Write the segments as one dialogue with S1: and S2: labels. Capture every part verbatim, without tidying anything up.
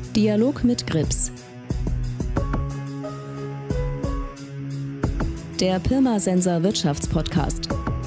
S1: Dialog mit Grips. Der Pirmasens Wirtschaftspodcast.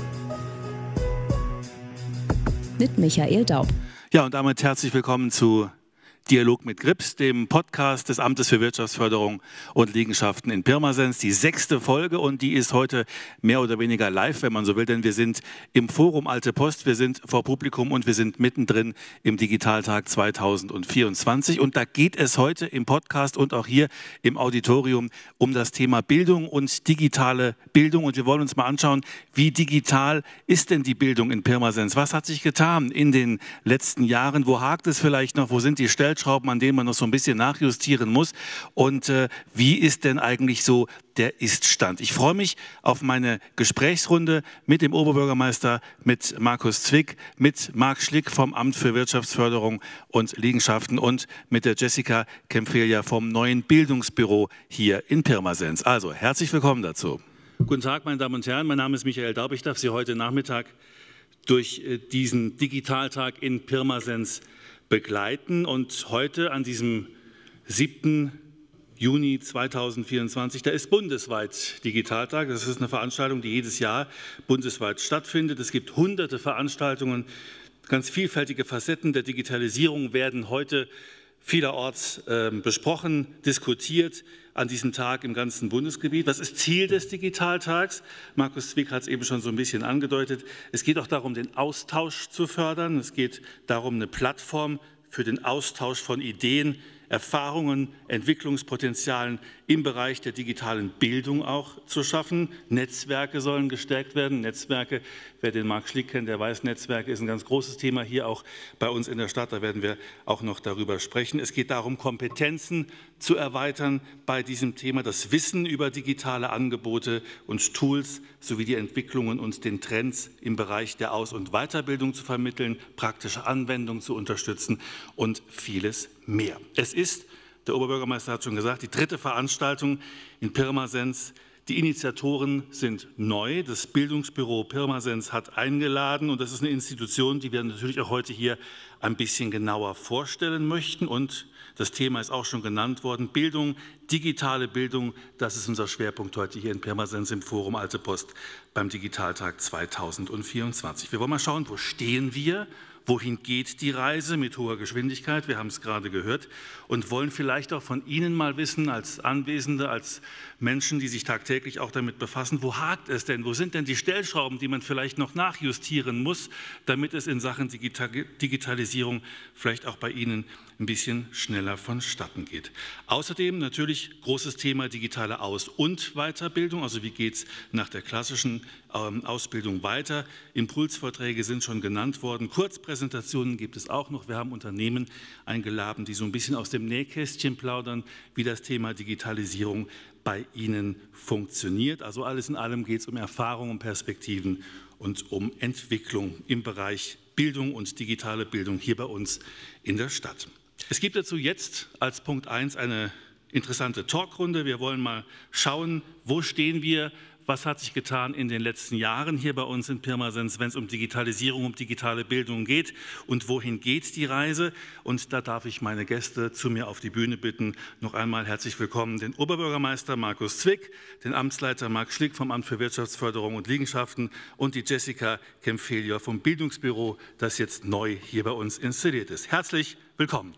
S1: Mit Michael Daub.
S2: Ja, und damit herzlich willkommen zu Dialog mit Grips, dem Podcast des Amtes für Wirtschaftsförderung und Liegenschaften in Pirmasens. Die sechste Folge, und die ist heute mehr oder weniger live, wenn man so will, denn wir sind im Forum Alte Post, wir sind vor Publikum und wir sind mittendrin im Digitaltag zweitausendvierundzwanzig. Und da geht es heute im Podcast und auch hier im Auditorium um das Thema Bildung und digitale Bildung. Und wir wollen uns mal anschauen, wie digital ist denn die Bildung in Pirmasens? Was hat sich getan in den letzten Jahren? Wo hakt es vielleicht noch? Wo sind die Stellen? Schrauben, an denen man noch so ein bisschen nachjustieren muss. Und äh, wie ist denn eigentlich so der Ist-Stand? Ich freue mich auf meine Gesprächsrunde mit dem Oberbürgermeister, mit Markus Zwick, mit Marc Schlick vom Amt für Wirtschaftsförderung und Liegenschaften und mit der Jessica Kempfelia vom neuen Bildungsbüro hier in Pirmasens. Also herzlich willkommen dazu. Guten Tag, meine Damen und Herren, mein Name ist Michael Daub. Ich darf Sie heute Nachmittag durch äh, diesen Digitaltag in Pirmasens begleiten, und heute an diesem siebten Juni zweitausendvierundzwanzig, da ist bundesweit Digitaltag. Das ist eine Veranstaltung, die jedes Jahr bundesweit stattfindet. Es gibt hunderte Veranstaltungen, ganz vielfältige Facetten der Digitalisierung werden heute vielerorts äh, besprochen, diskutiert an diesem Tag im ganzen Bundesgebiet. Was ist Ziel des Digitaltags? Markus Zwick hat es eben schon so ein bisschen angedeutet. Es geht auch darum, den Austausch zu fördern. Es geht darum, eine Plattform für den Austausch von Ideen, Erfahrungen, Entwicklungspotenzialen im Bereich der digitalen Bildung auch zu schaffen. Netzwerke sollen gestärkt werden. Netzwerke, wer den Marc Schlick kennt, der weiß, Netzwerke ist ein ganz großes Thema hier auch bei uns in der Stadt. Da werden wir auch noch darüber sprechen. Es geht darum, Kompetenzen zu erweitern bei diesem Thema, das Wissen über digitale Angebote und Tools sowie die Entwicklungen und den Trends im Bereich der Aus- und Weiterbildung zu vermitteln, praktische Anwendungen zu unterstützen und vieles mehr. Es ist, der Oberbürgermeister hat schon gesagt, die dritte Veranstaltung in Pirmasens. Die Initiatoren sind neu. Das Bildungsbüro Pirmasens hat eingeladen, und das ist eine Institution, die wir natürlich auch heute hier ein bisschen genauer vorstellen möchten. Und das Thema ist auch schon genannt worden: Bildung, digitale Bildung. Das ist unser Schwerpunkt heute hier in Pirmasens im Forum Alte Post beim Digitaltag zweitausendvierundzwanzig. Wir wollen mal schauen, wo stehen wir? Wohin geht die Reise mit hoher Geschwindigkeit? Wir haben es gerade gehört und wollen vielleicht auch von Ihnen mal wissen, als Anwesende, als Menschen, die sich tagtäglich auch damit befassen, wo hakt es denn? Wo sind denn die Stellschrauben, die man vielleicht noch nachjustieren muss, damit es in Sachen Digitalisierung vielleicht auch bei Ihnen ein bisschen schneller vonstatten geht? Außerdem natürlich großes Thema digitale Aus- und Weiterbildung. Also wie geht es nach der klassischen ähm, Ausbildung weiter? Impulsvorträge sind schon genannt worden. Kurzpräsentationen gibt es auch noch. Wir haben Unternehmen eingeladen, die so ein bisschen aus dem Nähkästchen plaudern, wie das Thema Digitalisierung bei Ihnen funktioniert. Also alles in allem geht es um Erfahrungen, um Perspektiven und um Entwicklung im Bereich Bildung und digitale Bildung hier bei uns in der Stadt. Es gibt dazu jetzt als Punkt eins eine interessante Talkrunde. Wir wollen mal schauen, wo stehen wir, was hat sich getan in den letzten Jahren hier bei uns in Pirmasens, wenn es um Digitalisierung, um digitale Bildung geht, und wohin geht die Reise? Und da darf ich meine Gäste zu mir auf die Bühne bitten. Noch einmal herzlich willkommen den Oberbürgermeister Markus Zwick, den Amtsleiter Marc Schlick vom Amt für Wirtschaftsförderung und Liegenschaften und die Jessica Kempfelia vom Bildungsbüro, das jetzt neu hier bei uns installiert ist. Herzlich willkommen.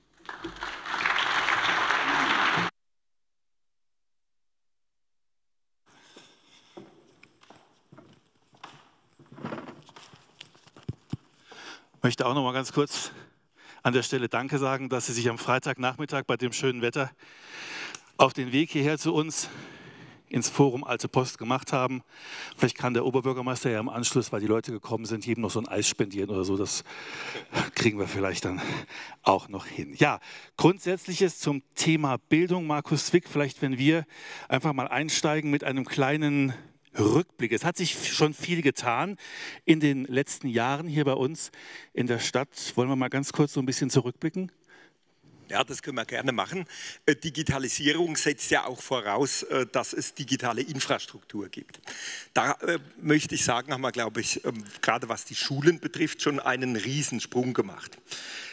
S2: Ich möchte auch noch mal ganz kurz an der Stelle Danke sagen, dass Sie sich am Freitagnachmittag bei dem schönen Wetter auf den Weg hierher zu uns ins Forum Alte Post gemacht haben. Vielleicht kann der Oberbürgermeister ja im Anschluss, weil die Leute gekommen sind, jedem noch so ein Eis spendieren oder so. Das kriegen wir vielleicht dann auch noch hin. Ja, Grundsätzliches zum Thema Bildung. Markus Zwick, vielleicht wenn wir einfach mal einsteigen mit einem kleinen Rückblick. Es hat sich schon viel getan in den letzten Jahren hier bei uns in der Stadt. Wollen wir mal ganz kurz so ein bisschen zurückblicken?
S3: Ja, das können wir gerne machen. Digitalisierung setzt ja auch voraus, dass es digitale Infrastruktur gibt. Da äh, möchte ich sagen, haben wir, glaube ich, äh, gerade was die Schulen betrifft, schon einen Riesensprung gemacht.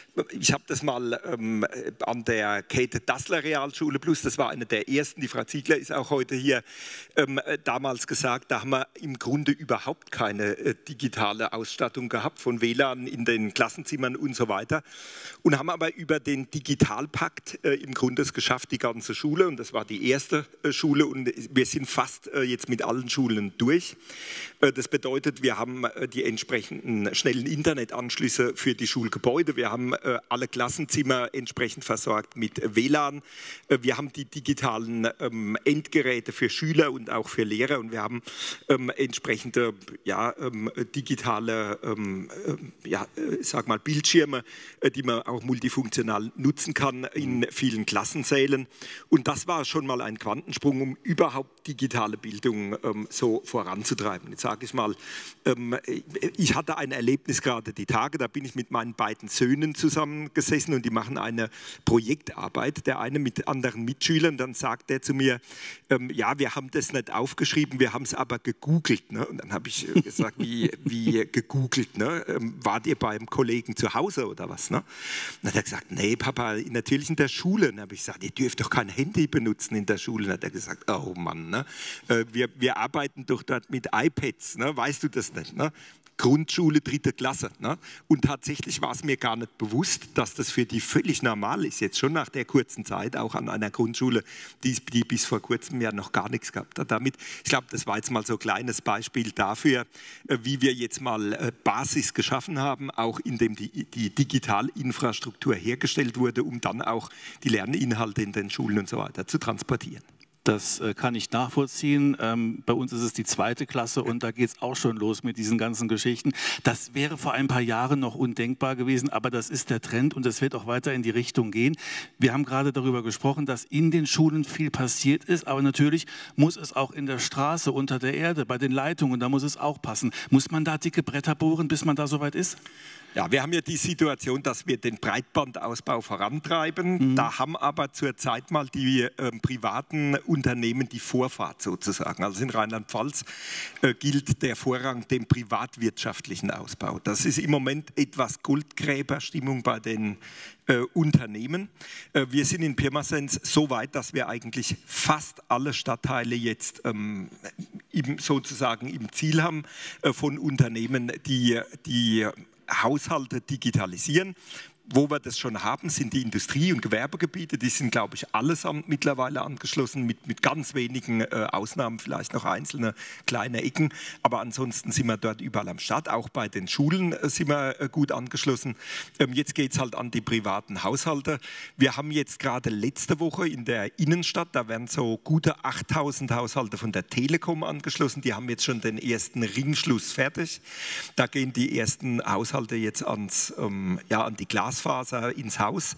S3: Ich habe das mal ähm, an der Käthe-Dassler-Realschule Plus, das war eine der ersten, die Frau Ziegler ist auch heute hier, ähm, damals gesagt, da haben wir im Grunde überhaupt keine äh, digitale Ausstattung gehabt, von W L A N in den Klassenzimmern und so weiter. Und haben aber über den Digitalpakt äh, im Grunde es geschafft, die ganze Schule, und das war die erste äh, Schule, und wir sind fast äh, jetzt mit allen Schulen durch. Äh, das bedeutet, wir haben äh, die entsprechenden schnellen Internetanschlüsse für die Schulgebäude, wir haben äh, alle Klassenzimmer entsprechend versorgt mit W L A N, äh, wir haben die digitalen ähm, Endgeräte für Schüler und auch für Lehrer, und wir haben ähm, entsprechende ja, ähm, digitale ähm, äh, ja, äh, sag mal Bildschirme, äh, die man auch multifunktional nutzen kann in vielen Klassensälen. Und das war schon mal ein Quantensprung, um überhaupt digitale Bildung ähm, so voranzutreiben. Jetzt sage ich mal, ähm, ich hatte ein Erlebnis gerade die Tage, da bin ich mit meinen beiden Söhnen zusammengesessen und die machen eine Projektarbeit, der eine mit anderen Mitschülern, dann sagt er zu mir, ähm, ja, wir haben das nicht aufgeschrieben, wir haben es aber gegoogelt. Ne? Und dann habe ich gesagt, wie, wie gegoogelt, ne? ähm, wart ihr beim Kollegen zu Hause oder was? Ne? Dann hat er gesagt, nee, Papa, natürlich in der Schule. Dann habe ich gesagt, ihr dürft doch kein Handy benutzen in der Schule. Dann hat er gesagt, oh Mann, ne? wir, wir arbeiten doch dort mit iPads, ne? Weißt du das nicht? Ne? Grundschule, dritte Klasse. Ne? Und tatsächlich war es mir gar nicht bewusst, dass das für die völlig normal ist, jetzt schon nach der kurzen Zeit, auch an einer Grundschule, die, die bis vor kurzem ja noch gar nichts gehabt hat. Damit, ich glaube, das war jetzt mal so ein kleines Beispiel dafür, wie wir jetzt mal Basis geschaffen haben, auch indem die, die Digitalinfrastruktur hergestellt wurde, um dann auch die Lerninhalte in den Schulen und so weiter zu transportieren.
S2: Das äh, kann ich nachvollziehen. Ähm, bei uns ist es die zweite Klasse und da geht es auch schon los mit diesen ganzen Geschichten. Das wäre vor ein paar Jahren noch undenkbar gewesen, aber das ist der Trend und es wird auch weiter in die Richtung gehen. Wir haben gerade darüber gesprochen, dass in den Schulen viel passiert ist, aber natürlich muss es auch in der Straße, unter der Erde, bei den Leitungen, da muss es auch passen. Muss man da dicke Bretter bohren, bis man da soweit ist?
S3: Ja, wir haben ja die Situation, dass wir den Breitbandausbau vorantreiben. Mhm. Da haben aber zurzeit mal die äh, privaten Unternehmen die Vorfahrt sozusagen. Also in Rheinland-Pfalz äh, gilt der Vorrang dem privatwirtschaftlichen Ausbau. Das ist im Moment etwas Goldgräberstimmung bei den äh, Unternehmen. Äh, wir sind in Pirmasens so weit, dass wir eigentlich fast alle Stadtteile jetzt ähm, im, sozusagen im Ziel haben äh, von Unternehmen, die die Haushalte digitalisieren. Wo wir das schon haben, sind die Industrie- und Gewerbegebiete. Die sind, glaube ich, allesamt mittlerweile angeschlossen, mit, mit ganz wenigen äh, Ausnahmen, vielleicht noch einzelne kleine Ecken. Aber ansonsten sind wir dort überall am Start. Auch bei den Schulen äh, sind wir äh, gut angeschlossen. Ähm, jetzt geht es halt an die privaten Haushalte. Wir haben jetzt gerade letzte Woche in der Innenstadt, da werden so gute achttausend Haushalte von der Telekom angeschlossen. Die haben jetzt schon den ersten Ringschluss fertig. Da gehen die ersten Haushalte jetzt ans, ähm, ja, an die Glasfaser ins Haus.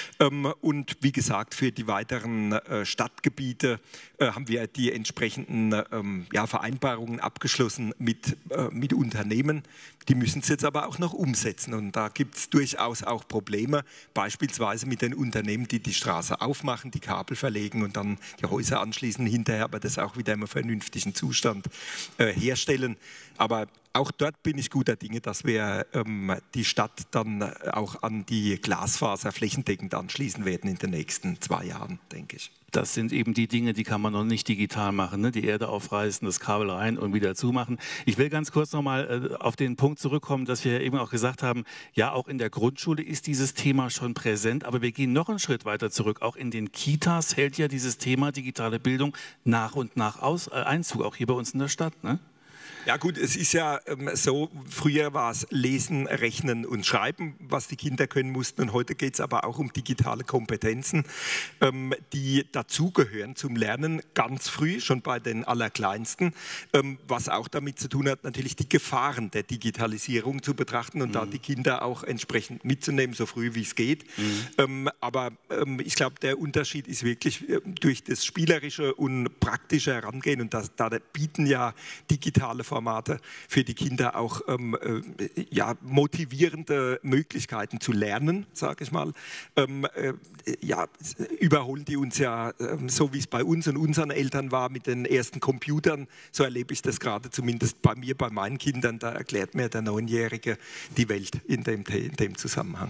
S3: Und wie gesagt, für die weiteren Stadtgebiete haben wir die entsprechenden ja, Vereinbarungen abgeschlossen mit, mit Unternehmen. Die müssen es jetzt aber auch noch umsetzen. Und da gibt es durchaus auch Probleme, beispielsweise mit den Unternehmen, die die Straße aufmachen, die Kabel verlegen und dann die Häuser anschließen, hinterher aber das auch wieder im vernünftigen Zustand äh, herstellen. Aber auch dort bin ich guter Dinge, dass wir ähm, die Stadt dann auch an die Glasfaser flächendeckend anschließen werden in den nächsten zwei Jahren, denke ich.
S2: Das sind eben die Dinge, die kann man noch nicht digital machen, ne? Die Erde aufreißen, das Kabel rein und wieder zumachen. Ich will ganz kurz noch mal äh, auf den Punkt zurückkommen, dass wir eben auch gesagt haben, ja, auch in der Grundschule ist dieses Thema schon präsent, aber wir gehen noch einen Schritt weiter zurück. Auch in den Kitas hält ja dieses Thema digitale Bildung nach und nach aus, äh, Einzug, auch hier bei uns in der Stadt, ne?
S3: Ja gut, es ist ja ähm, so, früher war es Lesen, Rechnen und Schreiben, was die Kinder können mussten, und heute geht es aber auch um digitale Kompetenzen, ähm, die dazugehören zum Lernen ganz früh, schon bei den Allerkleinsten, ähm, was auch damit zu tun hat, natürlich die Gefahren der Digitalisierung zu betrachten und mhm. da die Kinder auch entsprechend mitzunehmen, so früh wie es geht. Mhm. Ähm, aber ähm, ich glaube, der Unterschied ist wirklich äh, durch das spielerische und praktische Herangehen, und das, da bieten ja digitale Formate für die Kinder auch ähm, äh, ja, motivierende Möglichkeiten zu lernen, sage ich mal. Ähm, äh, ja, überholen die uns ja, äh, so wie es bei uns und unseren Eltern war mit den ersten Computern, so erlebe ich das gerade zumindest bei mir, bei meinen Kindern, da erklärt mir der Neunjährige die Welt in dem, in dem Zusammenhang.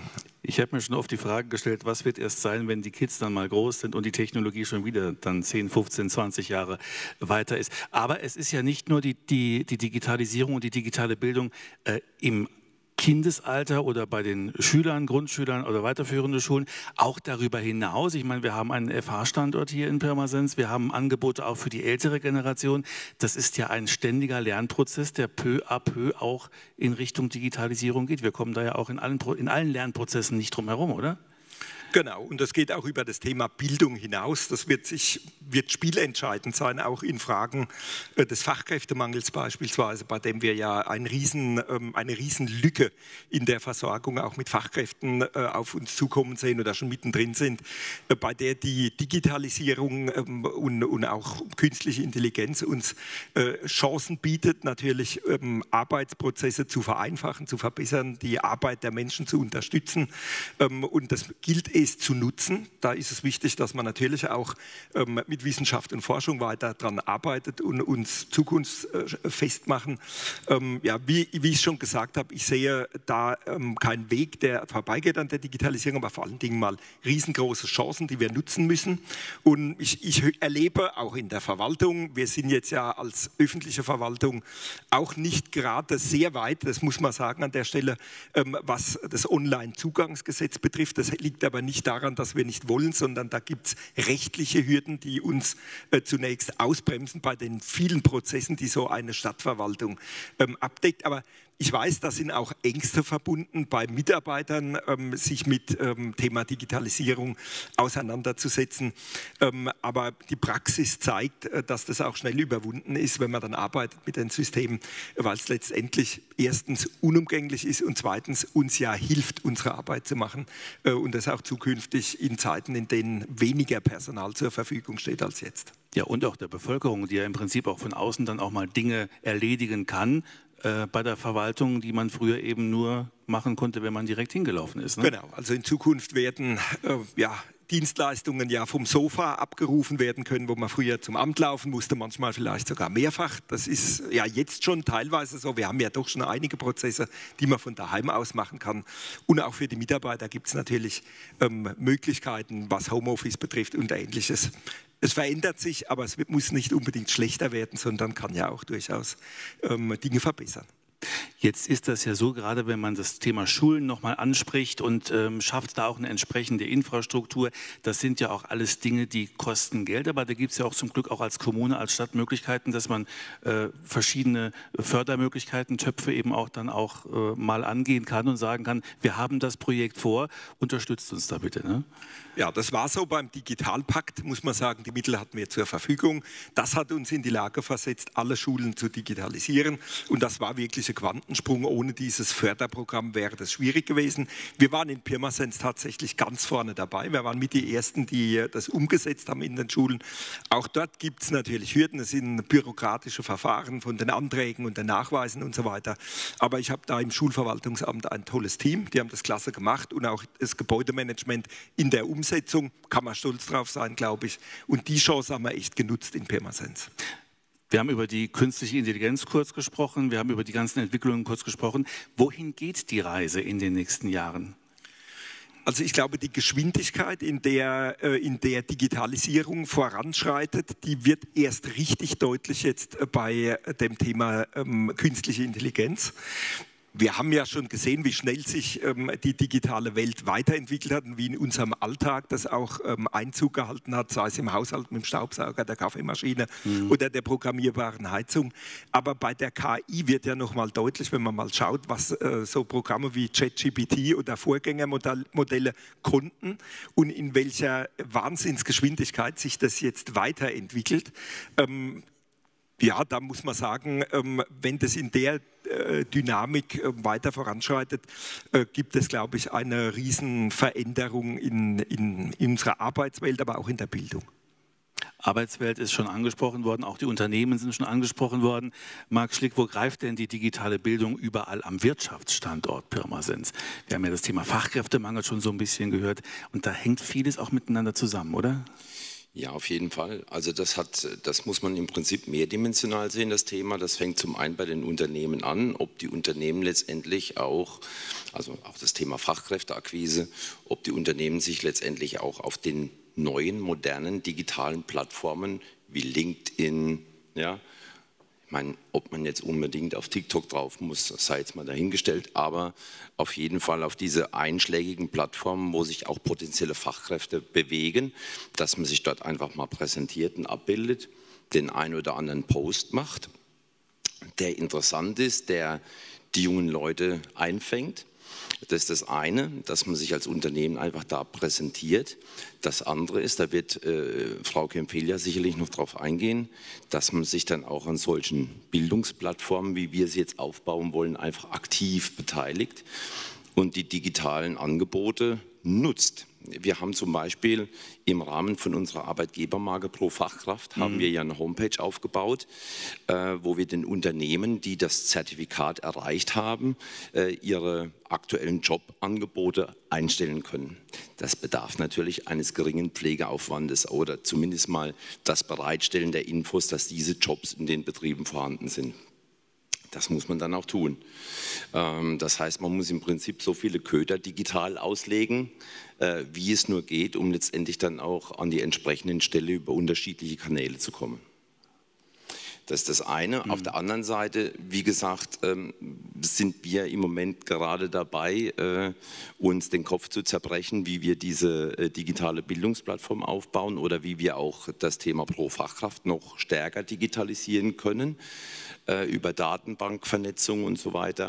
S2: Ich habe mir schon oft die Frage gestellt, was wird erst sein, wenn die Kids dann mal groß sind und die Technologie schon wieder dann zehn, fünfzehn, zwanzig Jahre weiter ist. Aber es ist ja nicht nur die, die, die Digitalisierung und die digitale Bildung äh, im Kindesalter oder bei den Schülern, Grundschülern oder weiterführende Schulen, auch darüber hinaus. Ich meine, wir haben einen F H-Standort hier in Pirmasens, wir haben Angebote auch für die ältere Generation. Das ist ja ein ständiger Lernprozess, der peu à peu auch in Richtung Digitalisierung geht. Wir kommen da ja auch in allen, in allen Lernprozessen nicht drum herum, oder?
S3: Genau, und das geht auch über das Thema Bildung hinaus. Das wird, sich, wird spielentscheidend sein, auch in Fragen äh, des Fachkräftemangels beispielsweise, bei dem wir ja ein Riesen, ähm, eine Riesenlücke in der Versorgung auch mit Fachkräften äh, auf uns zukommen sehen oder schon mittendrin sind, äh, bei der die Digitalisierung ähm, und, und auch künstliche Intelligenz uns äh, Chancen bietet, natürlich ähm, Arbeitsprozesse zu vereinfachen, zu verbessern, die Arbeit der Menschen zu unterstützen. Ähm, und das gilt es zu nutzen. Da ist es wichtig, dass man natürlich auch ähm, mit Wissenschaft und Forschung weiter daran arbeitet und uns zukunftsfest machen. Ähm, ja, wie, wie ich schon gesagt habe, ich sehe da ähm, keinen Weg, der vorbeigeht an der Digitalisierung, aber vor allen Dingen mal riesengroße Chancen, die wir nutzen müssen. Und ich, ich erlebe auch in der Verwaltung, wir sind jetzt ja als öffentliche Verwaltung auch nicht gerade sehr weit, das muss man sagen an der Stelle, ähm, was das Online-Zugangsgesetz betrifft. Das liegt aber nicht daran, dass wir nicht wollen, sondern da gibt es rechtliche Hürden, die uns äh, zunächst ausbremsen bei den vielen Prozessen, die so eine Stadtverwaltung ähm, abdeckt. Aber ich weiß, da sind auch Ängste verbunden bei Mitarbeitern, ähm, sich mit ähm, Thema Digitalisierung auseinanderzusetzen. Ähm, aber die Praxis zeigt, äh, dass das auch schnell überwunden ist, wenn man dann arbeitet mit den Systemen, weil es letztendlich erstens unumgänglich ist und zweitens uns ja hilft, unsere Arbeit zu machen äh, und das auch zukünftig in Zeiten, in denen weniger Personal zur Verfügung steht als jetzt.
S2: Ja, und auch der Bevölkerung, die ja im Prinzip auch von außen dann auch mal Dinge erledigen kann, äh, bei der Verwaltung, die man früher eben nur machen konnte, wenn man direkt hingelaufen ist. Ne?
S3: Genau, also in Zukunft werden äh, ja, Dienstleistungen ja vom Sofa abgerufen werden können, wo man früher zum Amt laufen musste, manchmal vielleicht sogar mehrfach. Das ist ja jetzt schon teilweise so. Wir haben ja doch schon einige Prozesse, die man von daheim aus machen kann. Und auch für die Mitarbeiter gibt es natürlich ähm, Möglichkeiten, was Homeoffice betrifft und Ähnliches. Es verändert sich, aber es muss nicht unbedingt schlechter werden, sondern kann ja auch durchaus ähm, Dinge verbessern.
S2: Jetzt ist das ja so, gerade wenn man das Thema Schulen nochmal anspricht und ähm, schafft da auch eine entsprechende Infrastruktur, das sind ja auch alles Dinge, die kosten Geld, aber da gibt es ja auch zum Glück auch als Kommune, als Stadt Möglichkeiten, dass man äh, verschiedene Fördermöglichkeiten, Töpfe eben auch dann auch äh, mal angehen kann und sagen kann, wir haben das Projekt vor, unterstützt uns da bitte. Ne?
S3: Ja, das war so beim Digitalpakt, muss man sagen, die Mittel hatten wir zur Verfügung. Das hat uns in die Lage versetzt, alle Schulen zu digitalisieren und das war wirklich ein Quantensprung. Ohne dieses Förderprogramm wäre das schwierig gewesen. Wir waren in Pirmasens tatsächlich ganz vorne dabei. Wir waren mit die Ersten, die das umgesetzt haben in den Schulen. Auch dort gibt es natürlich Hürden. Es sind bürokratische Verfahren von den Anträgen und den Nachweisen und so weiter. Aber ich habe da im Schulverwaltungsamt ein tolles Team. Die haben das klasse gemacht und auch das Gebäudemanagement in der Umsetzung. Kann man stolz drauf sein, glaube ich. Und die Chance haben wir echt genutzt in Pirmasens.
S2: Wir haben über die künstliche Intelligenz kurz gesprochen, wir haben über die ganzen Entwicklungen kurz gesprochen. Wohin geht die Reise in den nächsten Jahren?
S3: Also ich glaube, die Geschwindigkeit, in der, in der Digitalisierung voranschreitet, die wird erst richtig deutlich jetzt bei dem Thema ähm, künstliche Intelligenz. Wir haben ja schon gesehen, wie schnell sich ähm, die digitale Welt weiterentwickelt hat und wie in unserem Alltag das auch ähm, Einzug gehalten hat, sei es im Haushalt mit dem Staubsauger, der Kaffeemaschine mhm. oder der programmierbaren Heizung. Aber bei der K I wird ja nochmal deutlich, wenn man mal schaut, was äh, so Programme wie ChatGPT oder Vorgängermodelle konnten und in welcher Wahnsinnsgeschwindigkeit sich das jetzt weiterentwickelt. Ähm, Ja, da muss man sagen, wenn das in der Dynamik weiter voranschreitet, gibt es, glaube ich, eine Riesenveränderung in, in, in unserer Arbeitswelt, aber auch in der Bildung.
S2: Arbeitswelt ist schon angesprochen worden, auch die Unternehmen sind schon angesprochen worden. Marc Schlick, wo greift denn die digitale Bildung überall am Wirtschaftsstandort Pirmasens? Wir haben ja das Thema Fachkräftemangel schon so ein bisschen gehört und da hängt vieles auch miteinander zusammen, oder?
S4: Ja, auf jeden Fall. Also das hat, das muss man im Prinzip mehrdimensional sehen, das Thema. Das fängt zum einen bei den Unternehmen an, ob die Unternehmen letztendlich auch, also auch das Thema Fachkräfteakquise, ob die Unternehmen sich letztendlich auch auf den neuen, modernen, digitalen Plattformen wie LinkedIn, ja, ich meine, ob man jetzt unbedingt auf TikTok drauf muss, sei jetzt mal dahingestellt, aber auf jeden Fall auf diese einschlägigen Plattformen, wo sich auch potenzielle Fachkräfte bewegen, dass man sich dort einfach mal präsentiert und abbildet, den einen oder anderen Post macht, der interessant ist, der die jungen Leute einfängt. Das ist das eine, dass man sich als Unternehmen einfach da präsentiert. Das andere ist, da wird äh, Frau Kempfelia sicherlich noch drauf eingehen, dass man sich dann auch an solchen Bildungsplattformen, wie wir sie jetzt aufbauen wollen, einfach aktiv beteiligt und die digitalen Angebote nutzt. Wir haben zum Beispiel im Rahmen von unserer Arbeitgebermarke Pro Fachkraft, haben mhm. wir ja eine Homepage aufgebaut, äh, wo wir den Unternehmen, die das Zertifikat erreicht haben, äh, ihre aktuellen Jobangebote einstellen können. Das bedarf natürlich eines geringen Pflegeaufwandes oder zumindest mal das Bereitstellen der Infos, dass diese Jobs in den Betrieben vorhanden sind. Das muss man dann auch tun. Das heißt, man muss im Prinzip so viele Köder digital auslegen, wie es nur geht, um letztendlich dann auch an die entsprechenden Stelle über unterschiedliche Kanäle zu kommen. Das ist das eine. Mhm. Auf der anderen Seite, wie gesagt, sind wir im Moment gerade dabei, uns den Kopf zu zerbrechen, wie wir diese digitale Bildungsplattform aufbauen oder wie wir auch das Thema Pro Fachkraft noch stärker digitalisieren können, über Datenbankvernetzung und so weiter.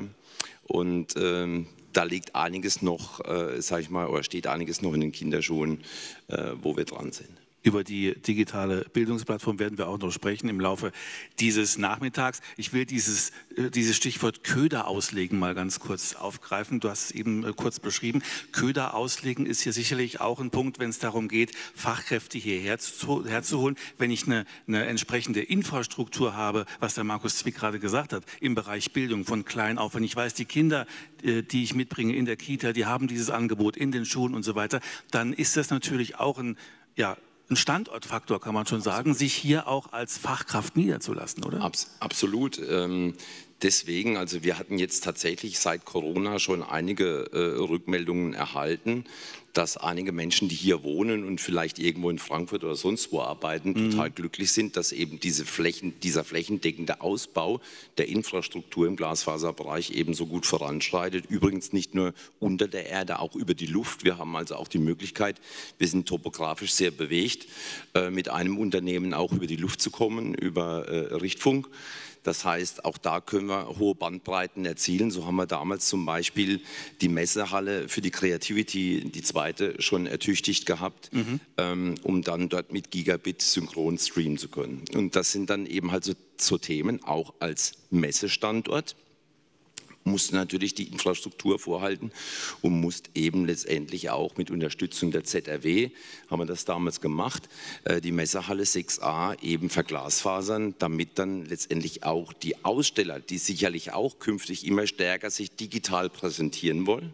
S4: Und ähm, da liegt einiges noch, äh, sag ich mal, oder steht einiges noch in den Kinderschuhen, äh, wo wir dran sind.
S2: Über die digitale Bildungsplattform werden wir auch noch sprechen im Laufe dieses Nachmittags. Ich will dieses, dieses Stichwort Köder auslegen mal ganz kurz aufgreifen. Du hast es eben kurz beschrieben. Köder auslegen ist hier sicherlich auch ein Punkt, wenn es darum geht, Fachkräfte hierher zu, herzuholen. Wenn ich eine, eine entsprechende Infrastruktur habe, was der Markus Zwick gerade gesagt hat, im Bereich Bildung von klein auf, wenn ich weiß, die Kinder, die ich mitbringe in der Kita, die haben dieses Angebot in den Schulen und so weiter, dann ist das natürlich auch ein, ja, ein Standortfaktor, kann man schon sagen, sich hier auch als Fachkraft niederzulassen, oder?
S4: Abs absolut. Ähm, deswegen, also wir hatten jetzt tatsächlich seit Corona schon einige äh, Rückmeldungen erhalten, dass einige Menschen, die hier wohnen und vielleicht irgendwo in Frankfurt oder sonst wo arbeiten, mhm. total glücklich sind, dass eben diese Flächen, dieser flächendeckende Ausbau der Infrastruktur im Glasfaserbereich eben so gut voranschreitet. Übrigens nicht nur unter der Erde, auch über die Luft. Wir haben also auch die Möglichkeit, wir sind topografisch sehr bewegt, äh, mit einem Unternehmen auch über die Luft zu kommen, über äh, Richtfunk. Das heißt, auch da können wir hohe Bandbreiten erzielen. So haben wir damals zum Beispiel die Messehalle für die Creativity, die zweite, schon ertüchtigt gehabt, mhm. ähm, um dann dort mit Gigabit synchron streamen zu können. Und das sind dann eben halt so, so Themen, auch als Messestandort. Musst natürlich die Infrastruktur vorhalten und musst eben letztendlich auch mit Unterstützung der Z R W, haben wir das damals gemacht, die Messehalle sechs a eben verglasfasern, damit dann letztendlich auch die Aussteller, die sicherlich auch künftig immer stärker sich digital präsentieren wollen,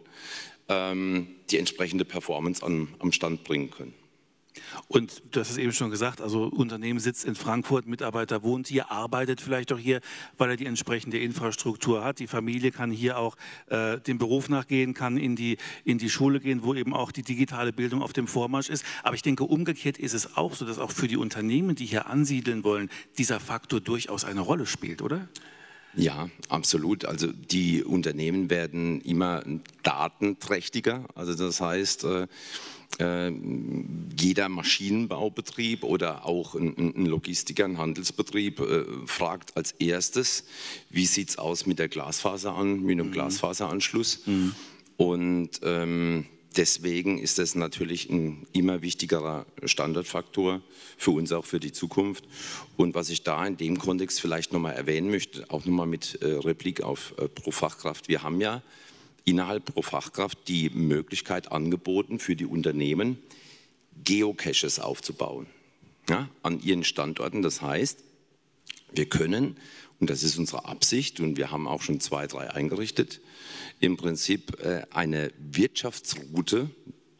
S4: die entsprechende Performance am, am Stand bringen können.
S2: Und du hast es eben schon gesagt, also Unternehmen sitzt in Frankfurt, Mitarbeiter wohnt hier, arbeitet vielleicht auch hier, weil er die entsprechende Infrastruktur hat. Die Familie kann hier auch äh, dem Beruf nachgehen, kann in die, in die Schule gehen, wo eben auch die digitale Bildung auf dem Vormarsch ist. Aber ich denke, umgekehrt ist es auch so, dass auch für die Unternehmen, die hier ansiedeln wollen, dieser Faktor durchaus eine Rolle spielt, oder?
S4: Ja, absolut. Also die Unternehmen werden immer datenträchtiger. Also das heißt, äh, äh, jeder Maschinenbaubetrieb oder auch ein, ein Logistiker, ein Handelsbetrieb äh, fragt als erstes, wie sieht es aus mit der Glasfaser an, mit einem mhm. Glasfaseranschluss. Mhm. Und ähm, deswegen ist das natürlich ein immer wichtigerer Standortfaktor für uns, auch für die Zukunft. Und was ich da in dem Kontext vielleicht nochmal erwähnen möchte, auch nochmal mit äh, Replik auf äh, Pro Fachkraft. Wir haben ja innerhalb Pro Fachkraft die Möglichkeit angeboten für die Unternehmen, Geocaches aufzubauen, ja, an ihren Standorten. Das heißt, wir können, und das ist unsere Absicht, und wir haben auch schon zwei, drei eingerichtet, im Prinzip äh, eine Wirtschaftsroute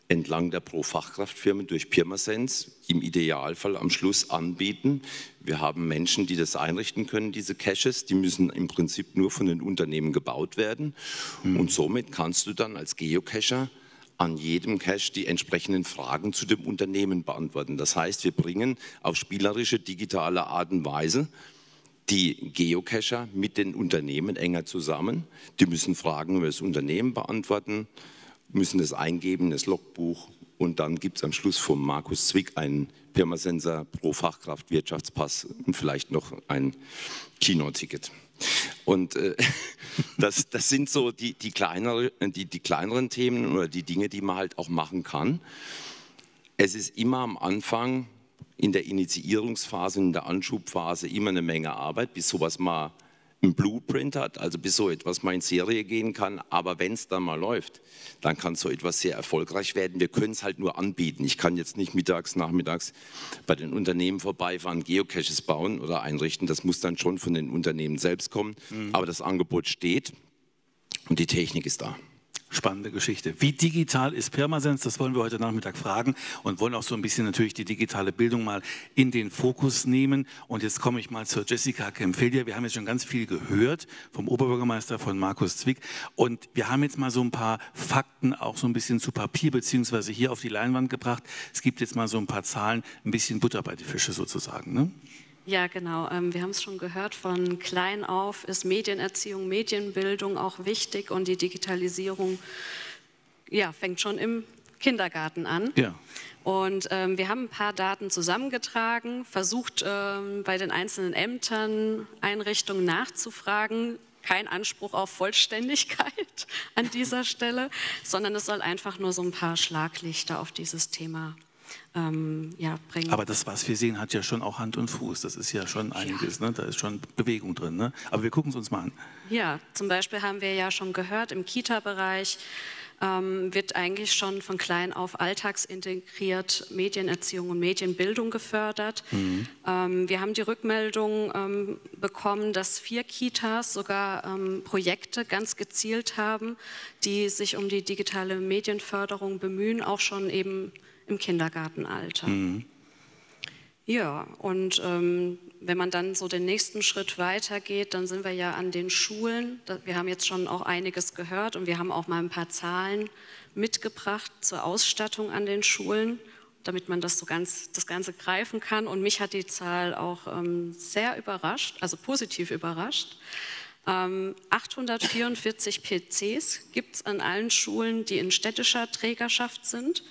S4: entlang der Pro-Fachkraft-Firmen durch Pirmasens im Idealfall am Schluss anbieten. Wir haben Menschen, die das einrichten können, diese Caches, die müssen im Prinzip nur von den Unternehmen gebaut werden. Mhm. Und somit kannst du dann als Geocacher an jedem Cache die entsprechenden Fragen zu dem Unternehmen beantworten. Das heißt, wir bringen auf spielerische, digitale Art und Weise die Geocacher mit den Unternehmen enger zusammen. Die müssen Fragen über das Unternehmen beantworten, müssen das eingeben in das Logbuch und dann gibt es am Schluss von Markus Zwick einen Pirmasensor pro Fachkraft Wirtschaftspass und vielleicht noch ein Kinoticket. Und äh, das, das sind so die, die, kleinere, die, die kleineren Themen oder die Dinge, die man halt auch machen kann. Es ist immer am Anfang in der Initiierungsphase, in der Anschubphase immer eine Menge Arbeit, bis sowas mal ein Blueprint hat, also bis so etwas mal in Serie gehen kann. Aber wenn es dann mal läuft, dann kann so etwas sehr erfolgreich werden. Wir können es halt nur anbieten. Ich kann jetzt nicht mittags, nachmittags bei den Unternehmen vorbeifahren, Geocaches bauen oder einrichten. Das muss dann schon von den Unternehmen selbst kommen. Mhm. Aber das Angebot steht und die Technik ist da.
S2: Spannende Geschichte. Wie digital ist Pirmasens? Das wollen wir heute Nachmittag fragen und wollen auch so ein bisschen natürlich die digitale Bildung mal in den Fokus nehmen. Und jetzt komme ich mal zur Jessica Kempfelder. Wir haben jetzt schon ganz viel gehört vom Oberbürgermeister, von Markus Zwick. Und wir haben jetzt mal so ein paar Fakten auch so ein bisschen zu Papier beziehungsweise hier auf die Leinwand gebracht. Es gibt jetzt mal so ein paar Zahlen, ein bisschen Butter bei die Fische sozusagen, ne?
S5: Ja, genau. Wir haben es schon gehört, von klein auf ist Medienerziehung, Medienbildung auch wichtig und die Digitalisierung ja, fängt schon im Kindergarten an. Ja. Und ähm, wir haben ein paar Daten zusammengetragen, versucht ähm, bei den einzelnen Ämtern, Einrichtungen nachzufragen. Kein Anspruch auf Vollständigkeit an dieser Stelle, sondern es soll einfach nur so ein paar Schlaglichter auf dieses Thema Ähm, ja, bringen.
S2: Aber das, was wir sehen, hat ja schon auch Hand und Fuß. Das ist ja schon einiges, ja. Ne? Da ist schon Bewegung drin. Ne? Aber wir gucken es uns mal an.
S5: Ja, zum Beispiel haben wir ja schon gehört, im Kita-Bereich ähm, wird eigentlich schon von klein auf alltagsintegriert Medienerziehung und Medienbildung gefördert. Mhm. Ähm, wir haben die Rückmeldung ähm, bekommen, dass vier Kitas sogar ähm, Projekte ganz gezielt haben, die sich um die digitale Medienförderung bemühen, auch schon eben im Kindergartenalter. Mhm. Ja, und ähm, wenn man dann so den nächsten Schritt weitergeht, dann sind wir ja an den Schulen. Wir haben jetzt schon auch einiges gehört und wir haben auch mal ein paar Zahlen mitgebracht zur Ausstattung an den Schulen, damit man das so ganz, das Ganze greifen kann. Und mich hat die Zahl auch ähm, sehr überrascht, also positiv überrascht. Ähm, achthundertvierundvierzig P Cs gibt es an allen Schulen, die in städtischer Trägerschaft sind.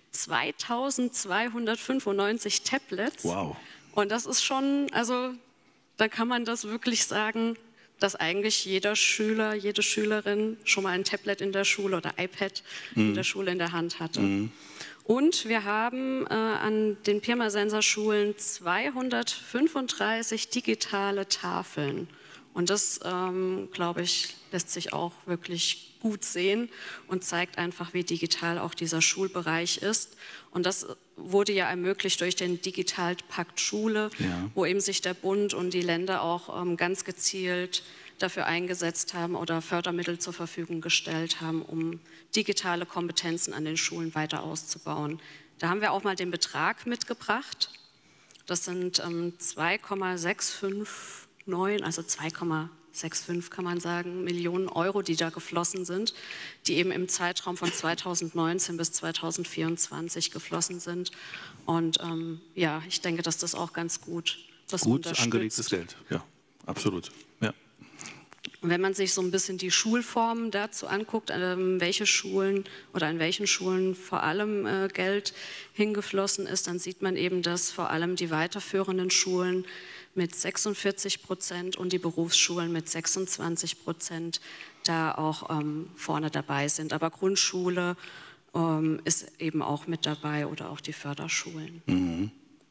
S5: zweitausendzweihundertfünfundneunzig Tablets. Wow. Und das ist schon, also da kann man das wirklich sagen, dass eigentlich jeder Schüler, jede Schülerin schon mal ein Tablet in der Schule oder iPad mhm. in der Schule in der Hand hatte. Mhm. Und wir haben äh, an den Pirmasensor-Schulen zweihundertfünfunddreißig digitale Tafeln. Und das, ähm, glaube ich, lässt sich auch wirklich gut sehen und zeigt einfach, wie digital auch dieser Schulbereich ist. Und das wurde ja ermöglicht durch den Digitalpakt Schule, ja. wo eben sich der Bund und die Länder auch ähm, ganz gezielt dafür eingesetzt haben oder Fördermittel zur Verfügung gestellt haben, um digitale Kompetenzen an den Schulen weiter auszubauen. Da haben wir auch mal den Betrag mitgebracht. Das sind ähm, zwei Komma sechshundertneunundneunzig, also zwei Komma sechsundfünfzig kann man sagen, Millionen Euro, die da geflossen sind, die eben im Zeitraum von zweitausendneunzehn bis zweitausendvierundzwanzig geflossen sind. Und ähm, ja, ich denke, dass das auch ganz gut was
S2: Gut angelegtes Geld, ja, absolut. Ja.
S5: Und wenn man sich so ein bisschen die Schulformen dazu anguckt, ähm, welche Schulen oder in welchen Schulen vor allem äh, Geld hingeflossen ist, dann sieht man eben, dass vor allem die weiterführenden Schulen mit sechsundvierzig Prozent und die Berufsschulen mit sechsundzwanzig Prozent da auch ähm, vorne dabei sind. Aber Grundschule ähm, ist eben auch mit dabei oder auch die Förderschulen. Mhm.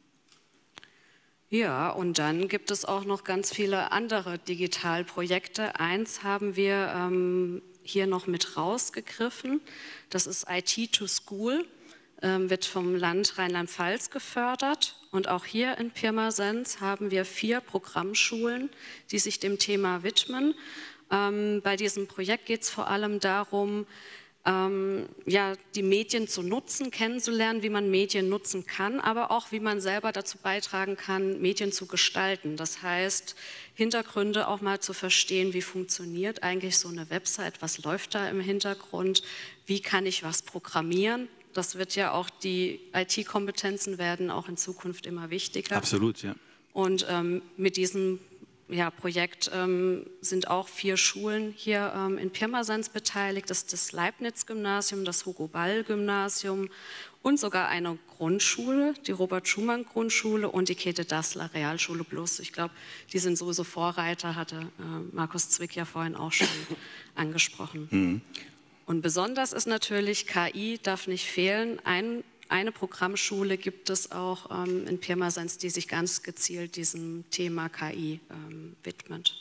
S5: Ja, und dann gibt es auch noch ganz viele andere Digitalprojekte. Eins haben wir ähm, hier noch mit rausgegriffen. Das ist I T to School. Wird vom Land Rheinland-Pfalz gefördert. Und auch hier in Pirmasens haben wir vier Programmschulen, die sich dem Thema widmen. Ähm, bei diesem Projekt geht es vor allem darum, ähm, ja, die Medien zu nutzen, kennenzulernen, wie man Medien nutzen kann, aber auch wie man selber dazu beitragen kann, Medien zu gestalten. Das heißt, Hintergründe auch mal zu verstehen, wie funktioniert eigentlich so eine Website, was läuft da im Hintergrund, wie kann ich was programmieren. Das wird ja auch, die I T-Kompetenzen werden auch in Zukunft immer wichtiger.
S2: Absolut, ja.
S5: Und ähm, mit diesem ja, Projekt ähm, sind auch vier Schulen hier ähm, in Pirmasens beteiligt. Das ist das Leibniz-Gymnasium, das Hugo-Ball-Gymnasium und sogar eine Grundschule, die Robert-Schumann-Grundschule und die Käthe-Dassler Realschule Plus. Ich glaube, die sind sowieso Vorreiter, hatte äh, Markus Zwick ja vorhin auch schon angesprochen. Mhm. Und besonders ist natürlich, K I darf nicht fehlen. Ein Eine Programmschule gibt es auch ähm, in Pirmasens, die sich ganz gezielt diesem Thema K I ähm, widmet.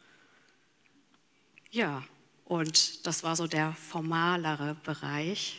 S5: Ja, und das war so der formalere Bereich.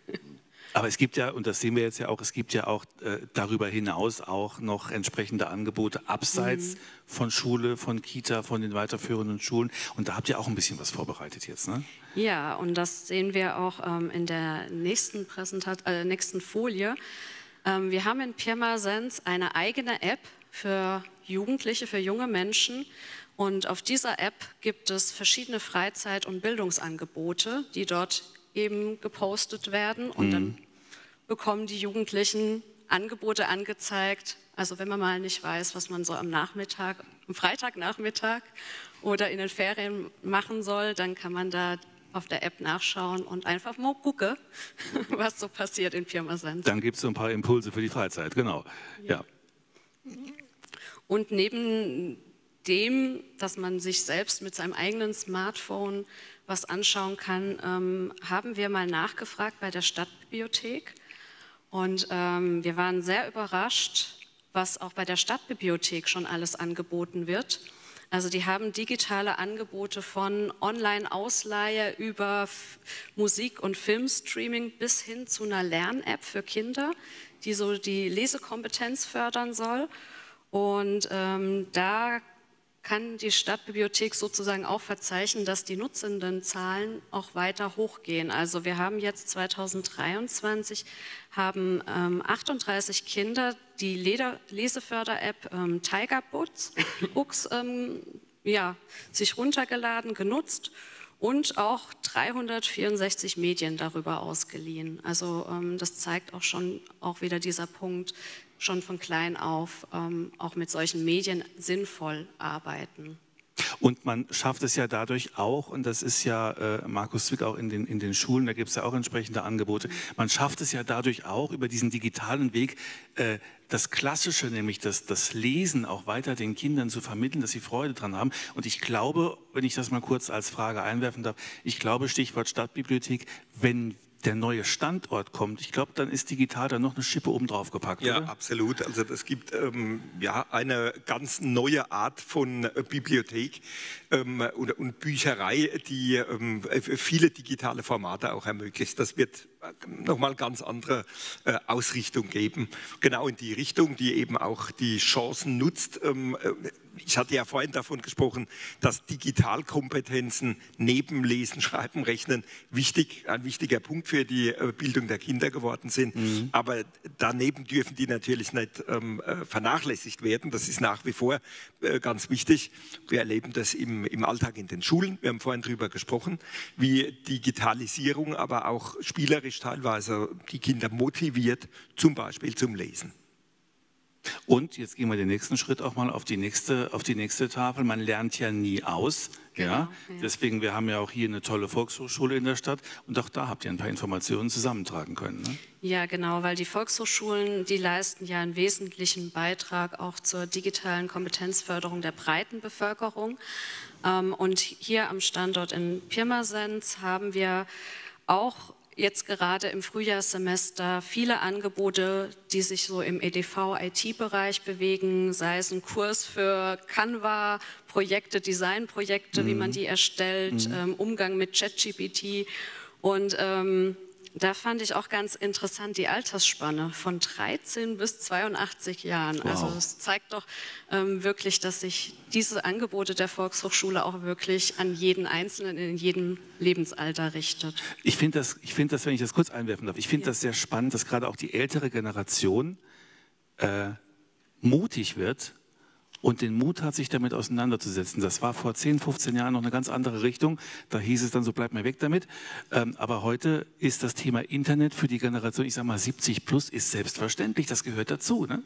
S2: Aber es gibt ja, und das sehen wir jetzt ja auch, es gibt ja auch äh, darüber hinaus auch noch entsprechende Angebote abseits mhm. von Schule, von Kita, von den weiterführenden Schulen. Und da habt ihr auch ein bisschen was vorbereitet jetzt, ne?
S5: Ja, und das sehen wir auch ähm, in der nächsten, Präsentat äh, nächsten Folie. Ähm, wir haben in Pirmasens eine eigene App für Jugendliche, für junge Menschen. Und auf dieser App gibt es verschiedene Freizeit- und Bildungsangebote, die dort eben gepostet werden. Und mhm. dann bekommen die Jugendlichen Angebote angezeigt. Also wenn man mal nicht weiß, was man so am Nachmittag, am Freitagnachmittag oder in den Ferien machen soll, dann kann man da auf der App nachschauen und einfach mal gucken, was so passiert in Pirmasens.
S2: Dann gibt es so ein paar Impulse für die Freizeit, genau. Ja.
S5: Ja. Und neben dem, dass man sich selbst mit seinem eigenen Smartphone was anschauen kann, ähm, haben wir mal nachgefragt bei der Stadtbibliothek. Und ähm, wir waren sehr überrascht, was auch bei der Stadtbibliothek schon alles angeboten wird. Also die haben digitale Angebote von Online-Ausleihe über Musik- und Filmstreaming bis hin zu einer Lern-App für Kinder, die so die Lesekompetenz fördern soll. Und ähm, da kann die Stadtbibliothek sozusagen auch verzeichnen, dass die Nutzendenzahlen auch weiter hochgehen. Also wir haben jetzt zweitausenddreiundzwanzig haben ähm, achtunddreißig Kinder die Leder Leseförder-App ähm, Tiger Books, Books ähm, ja, sich runtergeladen, genutzt und auch dreihundertvierundsechzig Medien darüber ausgeliehen. Also ähm, das zeigt auch schon auch wieder dieser Punkt, schon von klein auf ähm, auch mit solchen Medien sinnvoll arbeiten.
S2: Und man schafft es ja dadurch auch, und das ist ja äh, Markus Zwick auch in den, in den Schulen, da gibt es ja auch entsprechende Angebote, man schafft es ja dadurch auch über diesen digitalen Weg, äh, das Klassische, nämlich das, das Lesen auch weiter den Kindern zu vermitteln, dass sie Freude dran haben. Und ich glaube, wenn ich das mal kurz als Frage einwerfen darf, ich glaube, Stichwort Stadtbibliothek, wenn der neue Standort kommt, ich glaube, dann ist digital da noch eine Schippe oben drauf gepackt,
S3: ja,
S2: oder?
S3: Absolut. Also es gibt ähm, ja, eine ganz neue Art von äh, Bibliothek ähm, und, und Bücherei, die ähm, viele digitale Formate auch ermöglicht. Das wird nochmal ganz andere äh, Ausrichtung geben. Genau in die Richtung, die eben auch die Chancen nutzt. Ähm, ich hatte ja vorhin davon gesprochen, dass Digitalkompetenzen neben Lesen, Schreiben, Rechnen wichtig, ein wichtiger Punkt für die äh, Bildung der Kinder geworden sind. Mhm. Aber daneben dürfen die natürlich nicht ähm, äh, vernachlässigt werden. Das ist nach wie vor äh, ganz wichtig. Wir erleben das im, im Alltag in den Schulen. Wir haben vorhin darüber gesprochen, wie Digitalisierung, aber auch spielerisch teilweise die Kinder motiviert, zum Beispiel zum Lesen.
S2: Und jetzt gehen wir den nächsten Schritt auch mal auf die nächste, auf die nächste Tafel. Man lernt ja nie aus. Genau, ja? Ja. Deswegen, wir haben ja auch hier eine tolle Volkshochschule in der Stadt und auch da habt ihr ein paar Informationen zusammentragen können. Ne?
S5: Ja, genau, weil die Volkshochschulen, die leisten ja einen wesentlichen Beitrag auch zur digitalen Kompetenzförderung der breiten Bevölkerung. Und hier am Standort in Pirmasens haben wir auch jetzt gerade im Frühjahrssemester viele Angebote, die sich so im E D V-I T-Bereich bewegen, sei es ein Kurs für Canva, Projekte, Designprojekte, mhm. wie man die erstellt, mhm. ähm, Umgang mit ChatGPT. Und ähm, da fand ich auch ganz interessant die Altersspanne von dreizehn bis zweiundachtzig Jahren.
S2: Wow.
S5: Also es zeigt doch ähm, wirklich, dass sich diese Angebote der Volkshochschule auch wirklich an jeden Einzelnen in jedem Lebensalter richtet.
S2: Ich finde das, ich finde das, wenn ich das kurz einwerfen darf, ich finde
S5: Ja.
S2: das sehr spannend, dass gerade auch die ältere Generation äh, mutig wird und den Mut hat, sich damit auseinanderzusetzen. Das war vor zehn, fünfzehn Jahren noch eine ganz andere Richtung. Da hieß es dann so, bleibt mir weg damit. Ähm, aber heute ist das Thema Internet für die Generation, ich sage mal siebzig plus, ist selbstverständlich. Das gehört dazu, ne?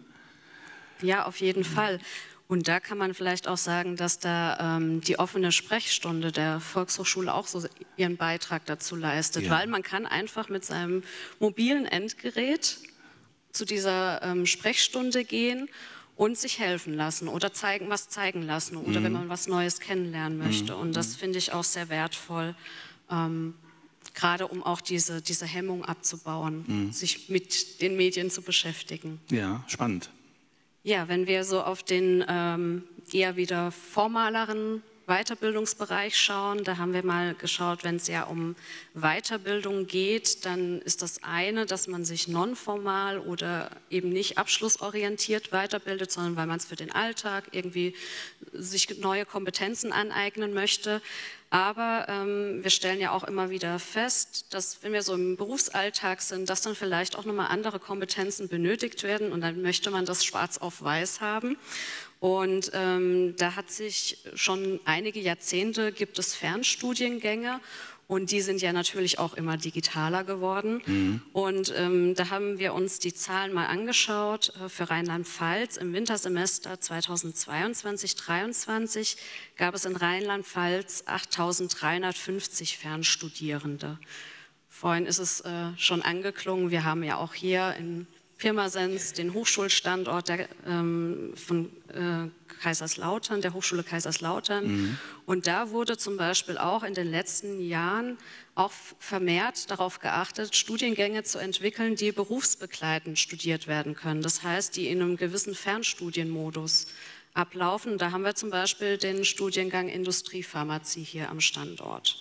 S5: Ja, auf jeden Fall. Und da kann man vielleicht auch sagen, dass da ähm, die offene Sprechstunde der Volkshochschule auch so ihren Beitrag dazu leistet.
S2: Ja.
S5: Weil man kann einfach mit seinem mobilen Endgerät zu dieser ähm, Sprechstunde gehen und sich helfen lassen oder zeigen, was zeigen lassen oder mhm. wenn man was Neues kennenlernen möchte. Mhm. Und das finde ich auch sehr wertvoll, ähm, gerade um auch diese, diese Hemmung abzubauen, mhm. sich mit den Medien zu beschäftigen.
S2: Ja, spannend.
S5: Ja, wenn wir so auf den ähm, eher wieder formaleren Weiterbildungsbereich schauen, da haben wir mal geschaut, wenn es ja um Weiterbildung geht, dann ist das eine, dass man sich nonformal oder eben nicht abschlussorientiert weiterbildet, sondern weil man es für den Alltag irgendwie sich neue Kompetenzen aneignen möchte. Aber ähm, wir stellen ja auch immer wieder fest, dass wenn wir so im Berufsalltag sind, dass dann vielleicht auch nochmal andere Kompetenzen benötigt werden und dann möchte man das schwarz auf weiß haben. Und ähm, da hat sich schon einige Jahrzehnte, gibt es Fernstudiengänge und die sind ja natürlich auch immer digitaler geworden. Mhm. Und ähm, da haben wir uns die Zahlen mal angeschaut äh, für Rheinland-Pfalz. Im Wintersemester zweitausendzweiundzwanzig dreiundzwanzig gab es in Rheinland-Pfalz achttausenddreihundertfünfzig Fernstudierende. Vorhin ist es äh, schon angeklungen, wir haben ja auch hier in Pirmasens, den Hochschulstandort der, ähm, von äh, Kaiserslautern, der Hochschule Kaiserslautern. Mhm. Und da wurde zum Beispiel auch in den letzten Jahren auch vermehrt darauf geachtet, Studiengänge zu entwickeln, die berufsbegleitend studiert werden können. Das heißt, die in einem gewissen Fernstudienmodus ablaufen. Da haben wir zum Beispiel den Studiengang Industriepharmazie hier am Standort.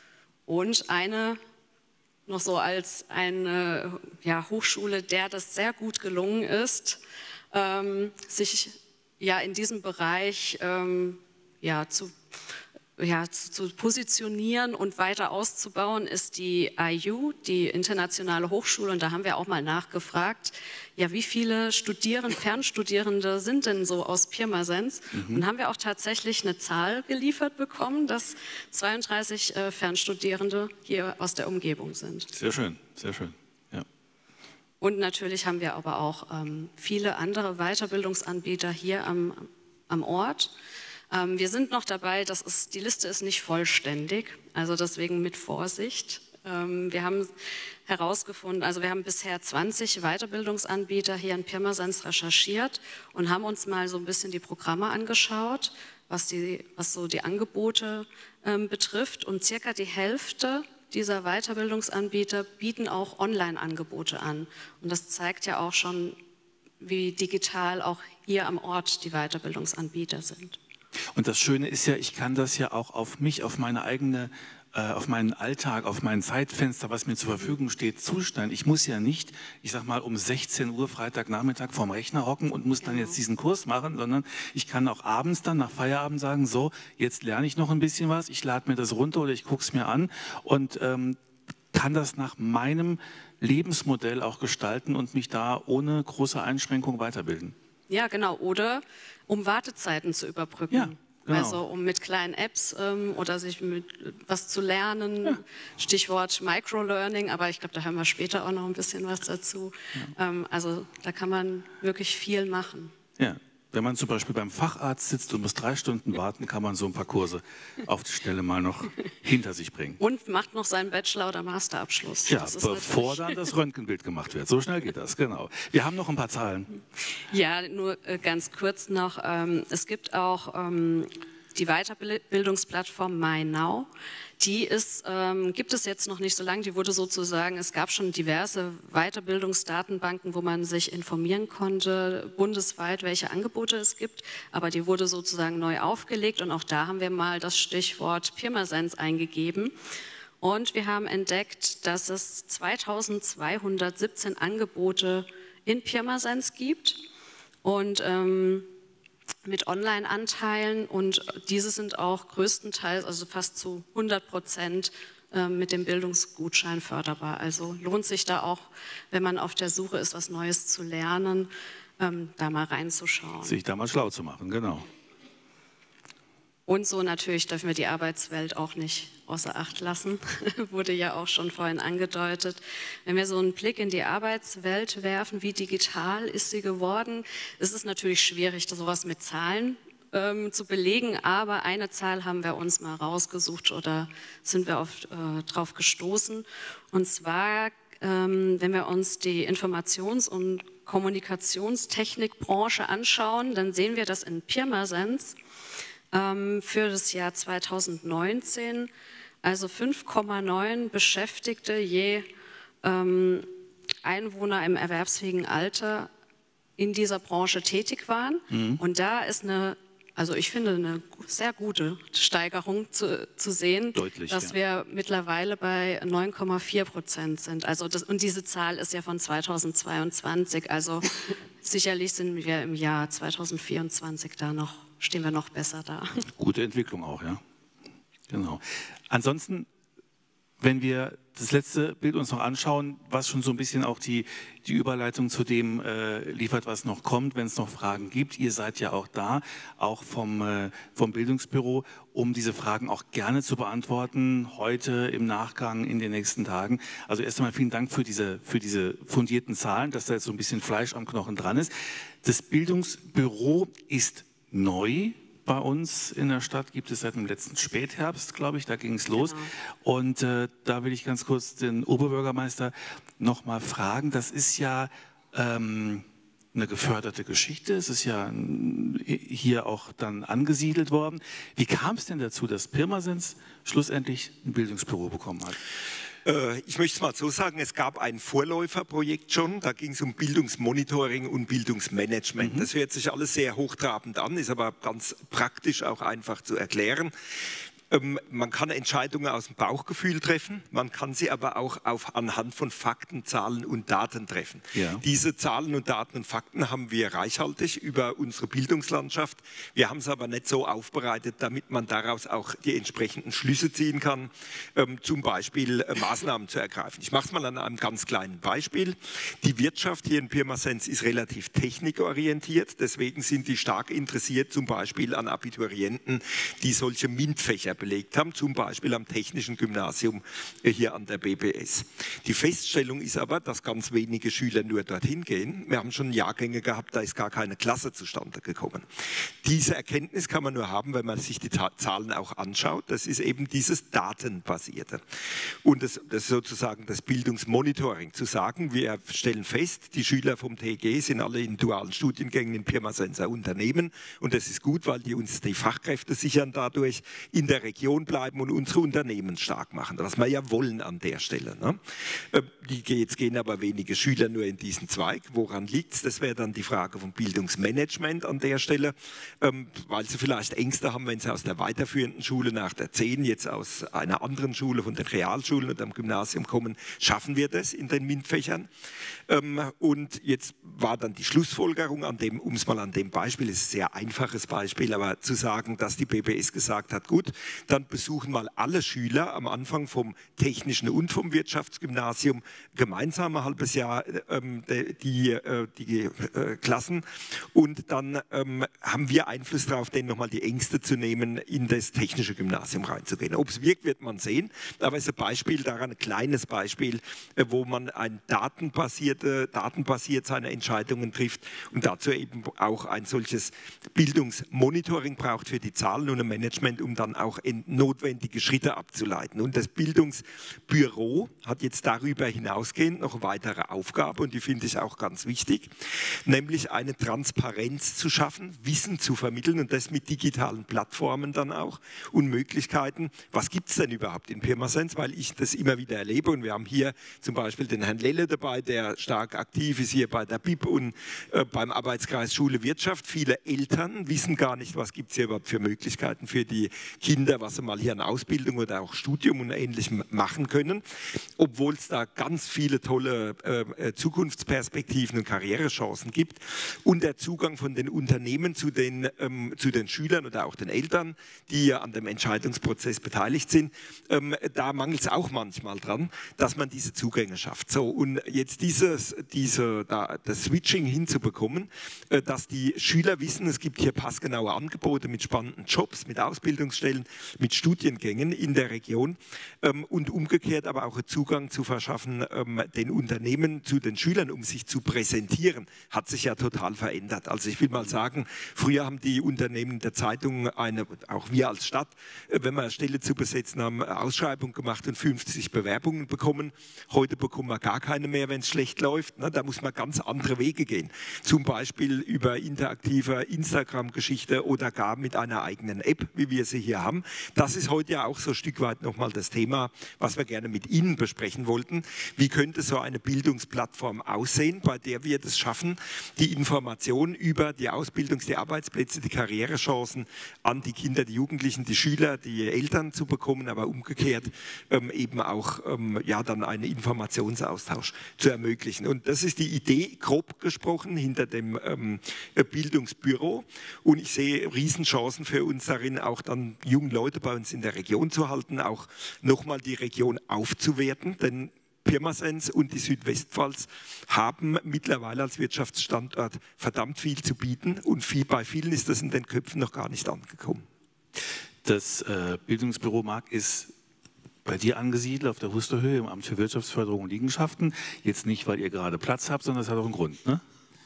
S5: Und eine noch so als eine ja, Hochschule, der das sehr gut gelungen ist, ähm, sich ja in diesem Bereich ähm, ja, zu, ja, zu, zu positionieren und weiter auszubauen, ist die I U, die Internationale Hochschule. Und da haben wir auch mal nachgefragt, ja, wie viele Studierende, Fernstudierende sind denn so aus Pirmasens? Mhm. Und haben wir auch tatsächlich eine Zahl geliefert bekommen, dass zweiunddreißig äh, Fernstudierende hier aus der Umgebung sind.
S2: Sehr schön, sehr schön. Ja.
S5: Und natürlich haben wir aber auch ähm, viele andere Weiterbildungsanbieter hier am, am Ort. Ähm, wir sind noch dabei, das ist, die Liste ist nicht vollständig, also deswegen mit Vorsicht. Ähm, wir haben herausgefunden, also wir haben bisher zwanzig Weiterbildungsanbieter hier in Pirmasens recherchiert und haben uns mal so ein bisschen die Programme angeschaut, was, die, was so die Angebote ähm, betrifft. Und circa die Hälfte dieser Weiterbildungsanbieter bieten auch Online-Angebote an. Und das zeigt ja auch schon, wie digital auch hier am Ort die Weiterbildungsanbieter sind.
S2: Und das Schöne ist ja, ich kann das ja auch auf mich, auf meine eigene, äh, auf meinen Alltag, auf mein Zeitfenster, was mir zur Verfügung steht, zuschneiden. Ich muss ja nicht, ich sag mal, um sechzehn Uhr Freitagnachmittag vorm Rechner hocken und muss dann
S5: Genau.
S2: jetzt diesen Kurs machen, sondern ich kann auch abends dann nach Feierabend sagen, so, jetzt lerne ich noch ein bisschen was, ich lade mir das runter oder ich gucke es mir an und ähm, kann das nach meinem Lebensmodell auch gestalten und mich da ohne große Einschränkung weiterbilden.
S5: Ja, genau. Oder um Wartezeiten zu überbrücken.
S2: Ja, genau.
S5: Also um mit kleinen Apps ähm, oder sich mit was zu lernen. Ja. Stichwort Microlearning, aber ich glaube, da hören wir später auch noch ein bisschen was dazu. Ja. Ähm, also da kann man wirklich viel machen.
S2: Ja. Wenn man zum Beispiel beim Facharzt sitzt und muss drei Stunden warten, kann man so ein paar Kurse auf die Stelle mal noch hinter sich bringen.
S5: Und macht noch seinen Bachelor- oder Masterabschluss.
S2: Ja, bevor dann das Röntgenbild gemacht wird. So schnell geht das, genau. Wir haben noch ein paar Zahlen.
S5: Ja, nur äh, ganz kurz noch. Ähm, es gibt auch ähm, die Weiterbildungsplattform MyNow. Die ist, ähm, gibt es jetzt noch nicht so lange, die wurde sozusagen, es gab schon diverse Weiterbildungsdatenbanken, wo man sich informieren konnte, bundesweit, welche Angebote es gibt, aber die wurde sozusagen neu aufgelegt und auch da haben wir mal das Stichwort Pirmasens eingegeben Und wir haben entdeckt, dass es zweitausendzweihundertsiebzehn Angebote in Pirmasens gibt und ähm, mit Online-Anteilen, und diese sind auch größtenteils, also fast zu hundert Prozent äh, mit dem Bildungsgutschein förderbar. Also lohnt sich da auch, wenn man auf der Suche ist, was Neues zu lernen, ähm, da mal reinzuschauen.
S2: Sich da mal schlau zu machen, genau.
S5: Und so natürlich dürfen wir die Arbeitswelt auch nicht außer Acht lassen, wurde ja auch schon vorhin angedeutet. Wenn wir so einen Blick in die Arbeitswelt werfen, wie digital ist sie geworden, ist es natürlich schwierig, sowas mit Zahlen ähm, zu belegen, aber eine Zahl haben wir uns mal rausgesucht oder sind wir auf, äh, drauf gestoßen. Und zwar, ähm, wenn wir uns die Informations- und Kommunikationstechnikbranche anschauen, dann sehen wir, dass in Pirmasens für das Jahr zweitausendneunzehn, also fünf Komma neun Beschäftigte je ähm, Einwohner im erwerbsfähigen Alter in dieser Branche tätig waren. Mhm. Und da ist eine, also ich finde, eine sehr gute Steigerung zu, zu sehen,
S2: Deutlich,
S5: dass
S2: ja.
S5: wir mittlerweile bei neun Komma vier Prozent sind. Also das, und diese Zahl ist ja von zweitausendzweiundzwanzig, also sicherlich sind wir im Jahr zweitausendvierundzwanzig da noch, stehen wir noch besser da.
S2: Gute Entwicklung auch, ja. Genau. Ansonsten, wenn wir das letzte Bild uns noch anschauen, was schon so ein bisschen auch die, die Überleitung zu dem äh, liefert, was noch kommt, wenn es noch Fragen gibt. Ihr seid ja auch da, auch vom, äh, vom Bildungsbüro, um diese Fragen auch gerne zu beantworten, heute im Nachgang, in den nächsten Tagen. Also erst einmal vielen Dank für diese, für diese fundierten Zahlen, dass da jetzt so ein bisschen Fleisch am Knochen dran ist. Das Bildungsbüro ist neu. Bei uns in der Stadt gibt es seit dem letzten Spätherbst, glaube ich, da ging es los. Genau. Und äh, da will ich ganz kurz den Oberbürgermeister noch mal fragen. Das ist ja ähm, eine geförderte Geschichte. Es ist ja hier auch dann angesiedelt worden. Wie kam es denn dazu, dass Pirmasens schlussendlich ein Bildungsbüro bekommen hat?
S3: Ich möchte es mal so sagen, es gab ein Vorläuferprojekt schon, da ging es um Bildungsmonitoring und Bildungsmanagement. Mhm. Das hört sich alles sehr hochtrabend an, ist aber ganz praktisch auch einfach zu erklären. Ähm, man kann Entscheidungen aus dem Bauchgefühl treffen, man kann sie aber auch auf, anhand von Fakten, Zahlen und Daten treffen. Ja. Diese Zahlen und Daten und Fakten haben wir reichhaltig über unsere Bildungslandschaft. Wir haben es aber nicht so aufbereitet, damit man daraus auch die entsprechenden Schlüsse ziehen kann, ähm, zum Beispiel äh, Maßnahmen zu ergreifen. Ich mache es mal an einem ganz kleinen Beispiel. Die Wirtschaft hier in Pirmasens ist relativ technikorientiert, deswegen sind die stark interessiert zum Beispiel an Abiturienten, die solche MINT-Fächer belegt haben, zum Beispiel am Technischen Gymnasium hier an der B B S. Die Feststellung ist aber, dass ganz wenige Schüler nur dorthin gehen. Wir haben schon Jahrgänge gehabt, da ist gar keine Klasse zustande gekommen. Diese Erkenntnis kann man nur haben, wenn man sich die Zahlen auch anschaut. Das ist eben dieses Datenbasierte. Und das, das ist sozusagen das Bildungsmonitoring. Zu sagen, wir stellen fest, die Schüler vom T G sind alle in dualen Studiengängen in Pirmasenser Unternehmen. Und das ist gut, weil die uns die Fachkräfte sichern dadurch, in der Region bleiben und unsere Unternehmen stark machen, was wir ja wollen an der Stelle. Ne? Die, jetzt gehen aber wenige Schüler nur in diesen Zweig. Woran liegt es? Das wäre dann die Frage vom Bildungsmanagement an der Stelle, ähm, weil sie vielleicht Ängste haben, wenn sie aus der weiterführenden Schule nach der zehn jetzt aus einer anderen Schule, von den Realschulen oder am Gymnasium kommen. Schaffen wir das in den MINT-Fächern? Ähm, und jetzt war dann die Schlussfolgerung, an dem, um es mal an dem Beispiel, ist ein sehr einfaches Beispiel, aber zu sagen, dass die B B S gesagt hat, gut, dann besuchen mal alle Schüler am Anfang vom Technischen und vom Wirtschaftsgymnasium gemeinsam ein halbes Jahr ähm, die, äh, die äh, Klassen, und dann ähm, haben wir Einfluss darauf, denen nochmal die Ängste zu nehmen, in das Technische Gymnasium reinzugehen. Ob es wirkt, wird man sehen, aber es ist ein Beispiel daran, ein kleines Beispiel, äh, wo man ein datenbasierte, datenbasiert seine Entscheidungen trifft und dazu eben auch ein solches Bildungsmonitoring braucht für die Zahlen und ein Management, um dann auch notwendige Schritte abzuleiten. Und das Bildungsbüro hat jetzt darüber hinausgehend noch eine weitere Aufgabe, und die finde ich auch ganz wichtig, nämlich eine Transparenz zu schaffen, Wissen zu vermitteln, und das mit digitalen Plattformen dann auch und Möglichkeiten. Was gibt es denn überhaupt in Pirmasens? Weil ich das immer wieder erlebe, und wir haben hier zum Beispiel den Herrn Lelle dabei, der stark aktiv ist hier bei der B I B und äh, beim Arbeitskreis Schule Wirtschaft. Viele Eltern wissen gar nicht, was gibt es hier überhaupt für Möglichkeiten für die Kinder, Schüler, was sie mal hier an Ausbildung oder auch Studium und Ähnlichem machen können, obwohl es da ganz viele tolle äh, Zukunftsperspektiven und Karrierechancen gibt. Und der Zugang von den Unternehmen zu den, ähm, zu den Schülern oder auch den Eltern, die ja an dem Entscheidungsprozess beteiligt sind, ähm, da mangelt es auch manchmal dran, dass man diese Zugänge schafft. So, und jetzt dieses, diese, da, das Switching hinzubekommen, äh, dass die Schüler wissen, es gibt hier passgenaue Angebote mit spannenden Jobs, mit Ausbildungsstellen, mit Studiengängen in der Region ähm, und umgekehrt aber auch einen Zugang zu verschaffen, ähm, den Unternehmen zu den Schülern, um sich zu präsentieren, hat sich ja total verändert. Also ich will mal sagen, früher haben die Unternehmen der Zeitung, eine, auch wir als Stadt, äh, wenn wir eine Stelle zu besetzen haben, eine Ausschreibung gemacht und fünfzig Bewerbungen bekommen. Heute bekommen wir gar keine mehr, wenn es schlecht läuft. Na, da muss man ganz andere Wege gehen. Zum Beispiel über interaktive Instagram-Geschichte oder gar mit einer eigenen App, wie wir sie hier haben. Das ist heute ja auch so ein Stück weit nochmal das Thema, was wir gerne mit Ihnen besprechen wollten. Wie könnte so eine Bildungsplattform aussehen, bei der wir das schaffen, die Informationen über die Ausbildungs-, die Arbeitsplätze, die Karrierechancen an die Kinder, die Jugendlichen, die Schüler, die Eltern zu bekommen, aber umgekehrt ähm, eben auch ähm, ja, dann einen Informationsaustausch zu ermöglichen. Und das ist die Idee, grob gesprochen, hinter dem ähm, Bildungsbüro. Und ich sehe Riesenchancen für uns darin, auch dann junge Leute bei uns in der Region zu halten, auch nochmal die Region aufzuwerten, denn Pirmasens und die Südwestpfalz haben mittlerweile als Wirtschaftsstandort verdammt viel zu bieten und viel, bei vielen ist das in den Köpfen noch gar nicht angekommen.
S2: Das äh, Bildungsbüro, Marc, ist bei dir angesiedelt auf der Husterhöhe im Amt für Wirtschaftsförderung und Liegenschaften. Jetzt nicht, weil ihr gerade Platz habt, sondern das hat auch einen Grund, ne?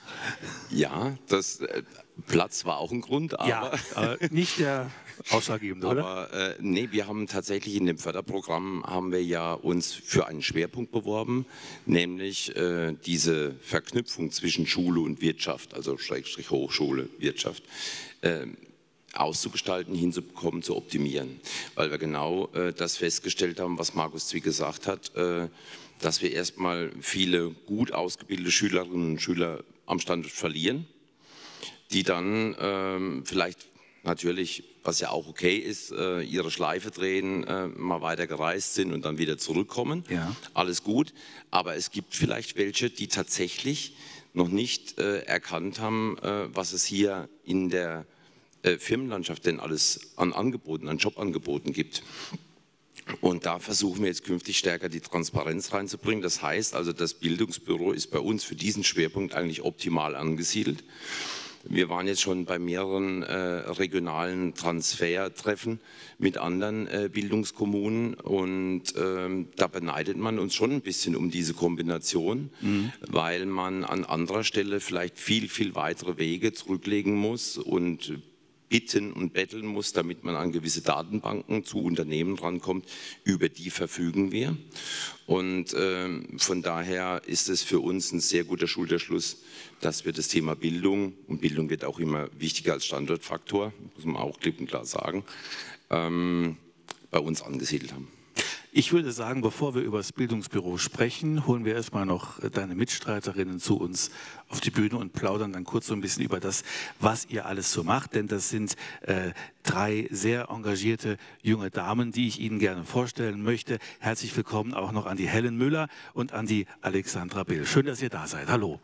S4: Ja, das äh, Platz war auch ein Grund, aber
S2: ja, äh, nicht der ausschlaggebende, oder?
S4: Aber äh, nee, wir haben tatsächlich in dem Förderprogramm haben wir ja uns für einen Schwerpunkt beworben, nämlich äh, diese Verknüpfung zwischen Schule und Wirtschaft, also Schrägstrich Hochschule, Wirtschaft, äh, auszugestalten, hinzubekommen, zu optimieren. Weil wir genau äh, das festgestellt haben, was Markus Zwick gesagt hat, äh, dass wir erstmal viele gut ausgebildete Schülerinnen und Schüler am Standort verlieren, die dann ähm, vielleicht natürlich, was ja auch okay ist, äh, ihre Schleife drehen, äh, mal weiter gereist sind und dann wieder zurückkommen. Ja. Alles gut, aber es gibt vielleicht welche, die tatsächlich noch nicht äh, erkannt haben, äh, was es hier in der äh, Firmenlandschaft denn alles an Angeboten, an Jobangeboten gibt. Und da versuchen wir jetzt künftig stärker die Transparenz reinzubringen. Das heißt also, das Bildungsbüro ist bei uns für diesen Schwerpunkt eigentlich optimal angesiedelt. Wir waren jetzt schon bei mehreren äh, regionalen Transfertreffen mit anderen äh, Bildungskommunen und ähm, da beneidet man uns schon ein bisschen um diese Kombination, mhm. weil man an anderer Stelle vielleicht viel, viel weitere Wege zurücklegen muss und bitten und betteln muss, damit man an gewisse Datenbanken zu Unternehmen rankommt, über die verfügen wir. Und äh, von daher ist es für uns ein sehr guter Schulterschluss, dass wir das Thema Bildung, und Bildung wird auch immer wichtiger als Standortfaktor, muss man auch klipp und klar sagen, ähm, bei uns angesiedelt haben.
S2: Ich würde sagen, bevor wir über das Bildungsbüro sprechen, holen wir erstmal noch deine Mitstreiterinnen zu uns auf die Bühne und plaudern dann kurz so ein bisschen über das, was ihr alles so macht. Denn das sind äh, drei sehr engagierte junge Damen, die ich Ihnen gerne vorstellen möchte. Herzlich willkommen auch noch an die Helen Müller und an die Alexandra Bill. Schön, dass ihr da seid. Hallo.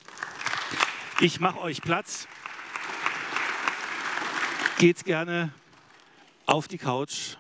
S2: Ich mache euch Platz. Geht gerne auf die Couch.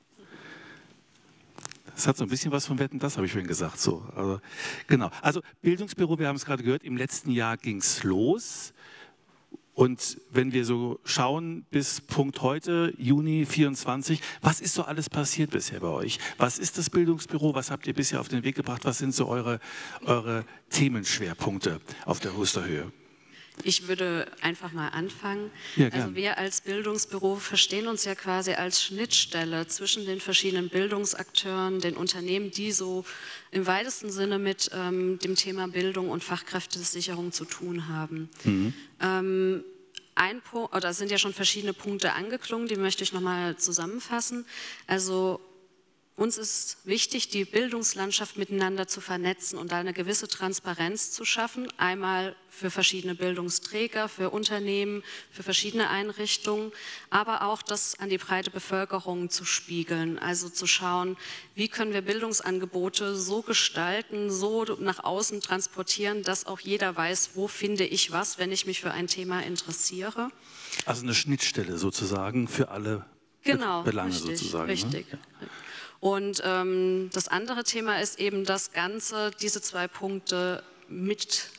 S2: Das hat so ein bisschen was von Wetten, das habe ich vorhin gesagt. So, also, genau. Also Bildungsbüro, wir haben es gerade gehört, im letzten Jahr ging es los. Und wenn wir so schauen bis Punkt heute, Juni vierundzwanzig, was ist so alles passiert bisher bei euch? Was ist das Bildungsbüro? Was habt ihr bisher auf den Weg gebracht? Was sind so eure, eure Themenschwerpunkte auf der Husterhöhe?
S5: Ich würde einfach mal anfangen.
S2: Ja,
S5: also wir als Bildungsbüro verstehen uns ja quasi als Schnittstelle zwischen den verschiedenen Bildungsakteuren, den Unternehmen, die so im weitesten Sinne mit ähm, dem Thema Bildung und Fachkräftesicherung zu tun haben. Mhm. Ähm, ein Punkt, oder es sind ja schon verschiedene Punkte angeklungen, die möchte ich nochmal zusammenfassen. Also uns ist wichtig, die Bildungslandschaft miteinander zu vernetzen und da eine gewisse Transparenz zu schaffen, einmal für verschiedene Bildungsträger, für Unternehmen, für verschiedene Einrichtungen, aber auch das an die breite Bevölkerung zu spiegeln, also zu schauen, wie können wir Bildungsangebote so gestalten, so nach außen transportieren, dass auch jeder weiß, wo finde ich was, wenn ich mich für ein Thema interessiere.
S2: Also eine Schnittstelle sozusagen für alle
S5: genau,
S2: Belange
S5: richtig,
S2: sozusagen.
S5: Richtig.
S2: Ne?
S5: Und ähm, das andere Thema ist eben das Ganze, diese zwei Punkte mit,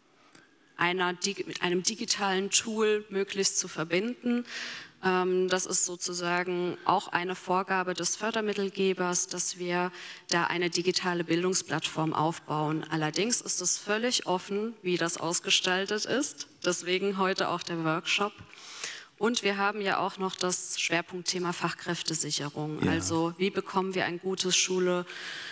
S5: einer, mit einem digitalen Tool möglichst zu verbinden. Ähm, das ist sozusagen auch eine Vorgabe des Fördermittelgebers, dass wir da eine digitale Bildungsplattform aufbauen. Allerdings ist es völlig offen, wie das ausgestaltet ist. Deswegen heute auch der Workshop. Und wir haben ja auch noch das Schwerpunktthema Fachkräftesicherung. Ja. Also wie bekommen wir ein gutes Schule,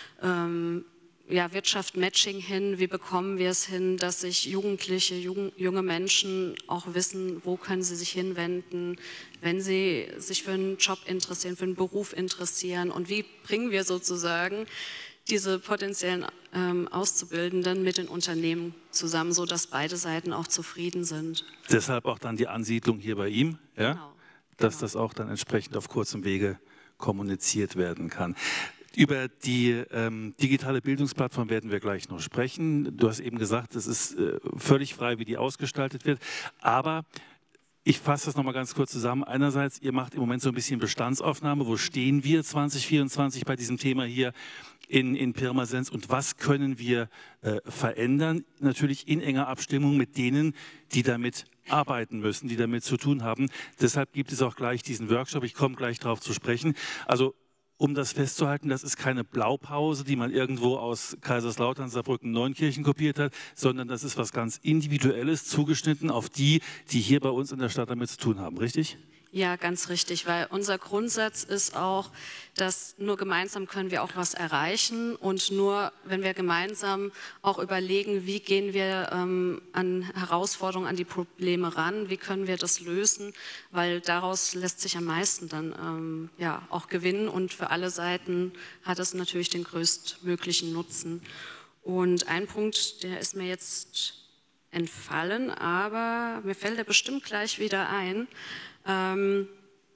S5: ähm, ja, Wirtschaft-Matching hin, wie bekommen wir es hin, dass sich Jugendliche, jung, junge Menschen auch wissen, wo können sie sich hinwenden, wenn sie sich für einen Job interessieren, für einen Beruf interessieren und wie bringen wir sozusagen diese potenziellen ähm, Auszubildenden mit den Unternehmen zusammen, sodass beide Seiten auch zufrieden sind.
S2: Deshalb auch dann die Ansiedlung hier bei ihm, ja?
S5: Genau,
S2: dass
S5: genau.
S2: das auch dann entsprechend auf kurzem Wege kommuniziert werden kann. Über die ähm, digitale Bildungsplattform werden wir gleich noch sprechen. Du hast eben gesagt, es ist äh, völlig frei, wie die ausgestaltet wird, aber ich fasse das nochmal ganz kurz zusammen. Einerseits, ihr macht im Moment so ein bisschen Bestandsaufnahme. Wo stehen wir zwanzig vierundzwanzig bei diesem Thema hier in, in Pirmasens und was können wir äh, verändern? Natürlich in enger Abstimmung mit denen, die damit arbeiten müssen, die damit zu tun haben. Deshalb gibt es auch gleich diesen Workshop. Ich komme gleich darauf zu sprechen. Also um das festzuhalten, das ist keine Blaupause, die man irgendwo aus Kaiserslautern, Saarbrücken, Neunkirchen kopiert hat, sondern das ist was ganz Individuelles, zugeschnitten auf die, die hier bei uns in der Stadt damit zu tun haben, richtig?
S5: Ja, ganz richtig, weil unser Grundsatz ist auch, dass nur gemeinsam können wir auch was erreichen und nur wenn wir gemeinsam auch überlegen, wie gehen wir ähm, an Herausforderungen, an die Probleme ran, wie können wir das lösen, weil daraus lässt sich am meisten dann ähm, ja, auch gewinnen und für alle Seiten hat es natürlich den größtmöglichen Nutzen. Und ein Punkt, der ist mir jetzt entfallen, aber mir fällt er bestimmt gleich wieder ein. Ähm,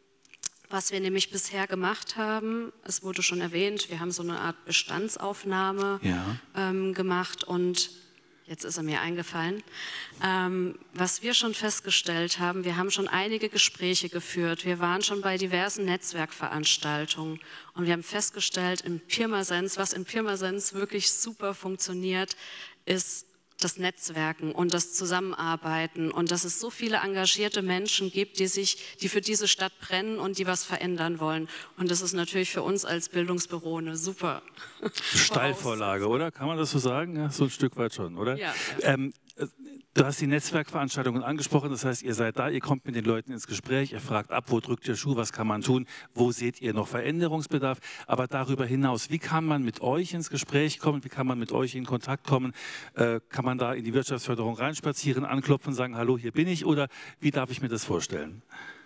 S5: was wir nämlich bisher gemacht haben, es wurde schon erwähnt, wir haben so eine Art Bestandsaufnahme
S2: ja.
S5: ähm, gemacht und jetzt ist er mir eingefallen, ähm, was wir schon festgestellt haben, wir haben schon einige Gespräche geführt, wir waren schon bei diversen Netzwerkveranstaltungen und wir haben festgestellt, in Pirmasens, was in Pirmasens wirklich super funktioniert, ist das Netzwerken und das Zusammenarbeiten und dass es so viele engagierte Menschen gibt, die sich, die für diese Stadt brennen und die was verändern wollen. Und das ist natürlich für uns als Bildungsbüro eine super
S2: Steilvorlage, oder? Kann man das so sagen? Ja, so ein Stück weit schon, oder?
S5: Ja.
S2: Ähm, du hast die Netzwerkveranstaltungen angesprochen, das heißt, ihr seid da, ihr kommt mit den Leuten ins Gespräch, ihr fragt ab, wo drückt der Schuh, was kann man tun, wo seht ihr noch Veränderungsbedarf, aber darüber hinaus, wie kann man mit euch ins Gespräch kommen, wie kann man mit euch in Kontakt kommen, äh, kann man da in die Wirtschaftsförderung reinspazieren, anklopfen, sagen, hallo, hier bin ich, oder wie darf ich mir das vorstellen?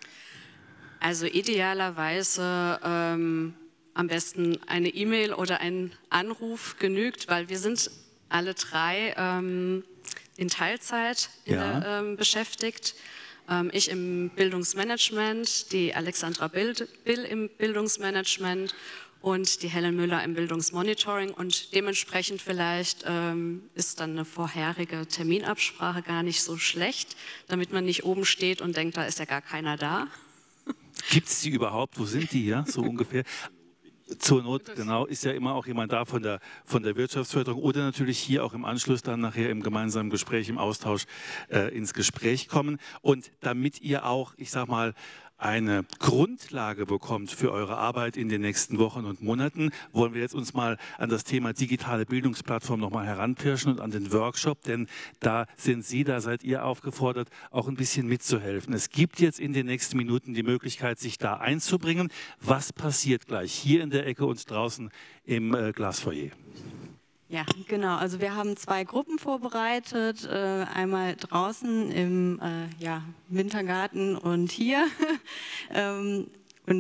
S5: Also idealerweise ähm, am besten eine E-Mail oder ein Anruf genügt, weil wir sind alle drei ähm, in Teilzeit
S2: ja.
S5: äh, ähm, beschäftigt. Ähm, ich im Bildungsmanagement, die Alexandra Bill, Bill im Bildungsmanagement und die Helen Müller im Bildungsmonitoring. Und dementsprechend vielleicht ähm, ist dann eine vorherige Terminabsprache gar nicht so schlecht, damit man nicht oben steht und denkt, da ist ja gar keiner da.
S2: Gibt es die überhaupt? Wo sind die hier? So ungefähr. Zur Not, genau, ist ja immer auch jemand da von der, von der Wirtschaftsförderung oder natürlich hier auch im Anschluss dann nachher im gemeinsamen Gespräch, im Austausch äh, ins Gespräch kommen. Und damit ihr auch, ich sag mal, eine Grundlage bekommt für eure Arbeit in den nächsten Wochen und Monaten, wollen wir jetzt uns mal an das Thema digitale Bildungsplattform nochmal heranpirschen und an den Workshop, denn da sind Sie, da seid ihr aufgefordert, auch ein bisschen mitzuhelfen. Es gibt jetzt in den nächsten Minuten die Möglichkeit, sich da einzubringen. Was passiert gleich hier in der Ecke und draußen im äh, Glasfoyer?
S6: Ja, genau. Also wir haben zwei Gruppen vorbereitet, äh, einmal draußen im äh, ja, Wintergarten und hier. ähm, und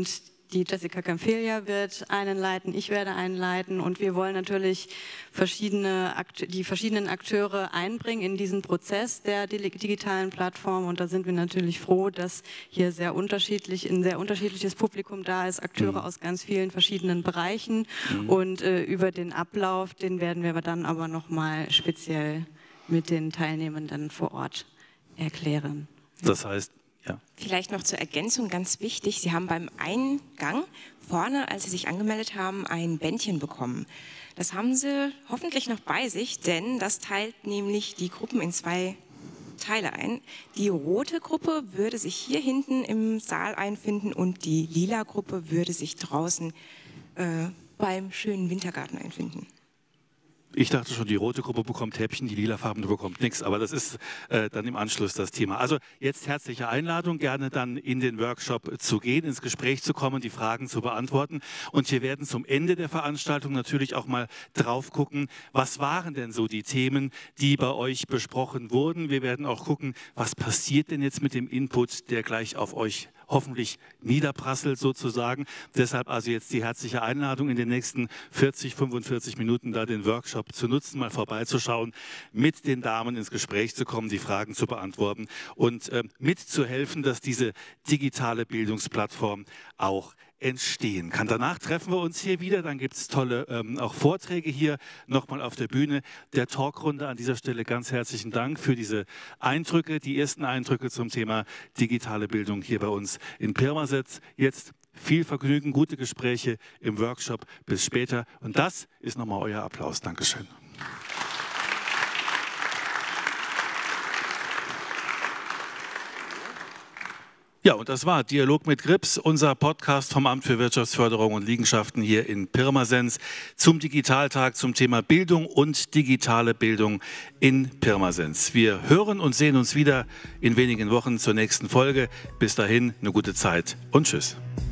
S6: die Jessica Camphelia wird einen leiten, ich werde einen leiten und wir wollen natürlich verschiedene die verschiedenen Akteure einbringen in diesen Prozess der digitalen Plattform und da sind wir natürlich froh, dass hier sehr unterschiedlich, ein sehr unterschiedliches Publikum da ist, Akteure mhm. aus ganz vielen verschiedenen Bereichen mhm. und äh, über den Ablauf, den werden wir dann aber nochmal speziell mit den Teilnehmenden vor Ort erklären.
S2: Das heißt, ja.
S7: Vielleicht noch zur Ergänzung, ganz wichtig, Sie haben beim Eingang vorne, als Sie sich angemeldet haben, ein Bändchen bekommen. Das haben Sie hoffentlich noch bei sich, denn das teilt nämlich die Gruppen in zwei Teile ein. Die rote Gruppe würde sich hier hinten im Saal einfinden und die lila Gruppe würde sich draußen äh, beim schönen Wintergarten einfinden.
S2: Ich dachte schon, die rote Gruppe bekommt Häppchen, die lilafarbene bekommt nichts, aber das ist äh, dann im Anschluss das Thema. Also jetzt herzliche Einladung, gerne dann in den Workshop zu gehen, ins Gespräch zu kommen, die Fragen zu beantworten. Und wir werden zum Ende der Veranstaltung natürlich auch mal drauf gucken, was waren denn so die Themen, die bei euch besprochen wurden. Wir werden auch gucken, was passiert denn jetzt mit dem Input, der gleich auf euch hoffentlich niederprasselt sozusagen. Deshalb also jetzt die herzliche Einladung, in den nächsten vierzig, fünfundvierzig Minuten da den Workshop zu nutzen, mal vorbeizuschauen, mit den Damen ins Gespräch zu kommen, die Fragen zu beantworten und äh, mitzuhelfen, dass diese digitale Bildungsplattform auch entstehen kann. Danach treffen wir uns hier wieder, dann gibt es tolle ähm, auch Vorträge hier nochmal auf der Bühne der Talkrunde. An dieser Stelle ganz herzlichen Dank für diese Eindrücke, die ersten Eindrücke zum Thema digitale Bildung hier bei uns in Pirmasens. Jetzt viel Vergnügen, gute Gespräche im Workshop. Bis später. Und das ist nochmal euer Applaus. Dankeschön. Ja, und das war Dialog mit Grips, unser Podcast vom Amt für Wirtschaftsförderung und Liegenschaften hier in Pirmasens zum Digitaltag zum Thema Bildung und digitale Bildung in Pirmasens. Wir hören und sehen uns wieder in wenigen Wochen zur nächsten Folge. Bis dahin eine gute Zeit und tschüss.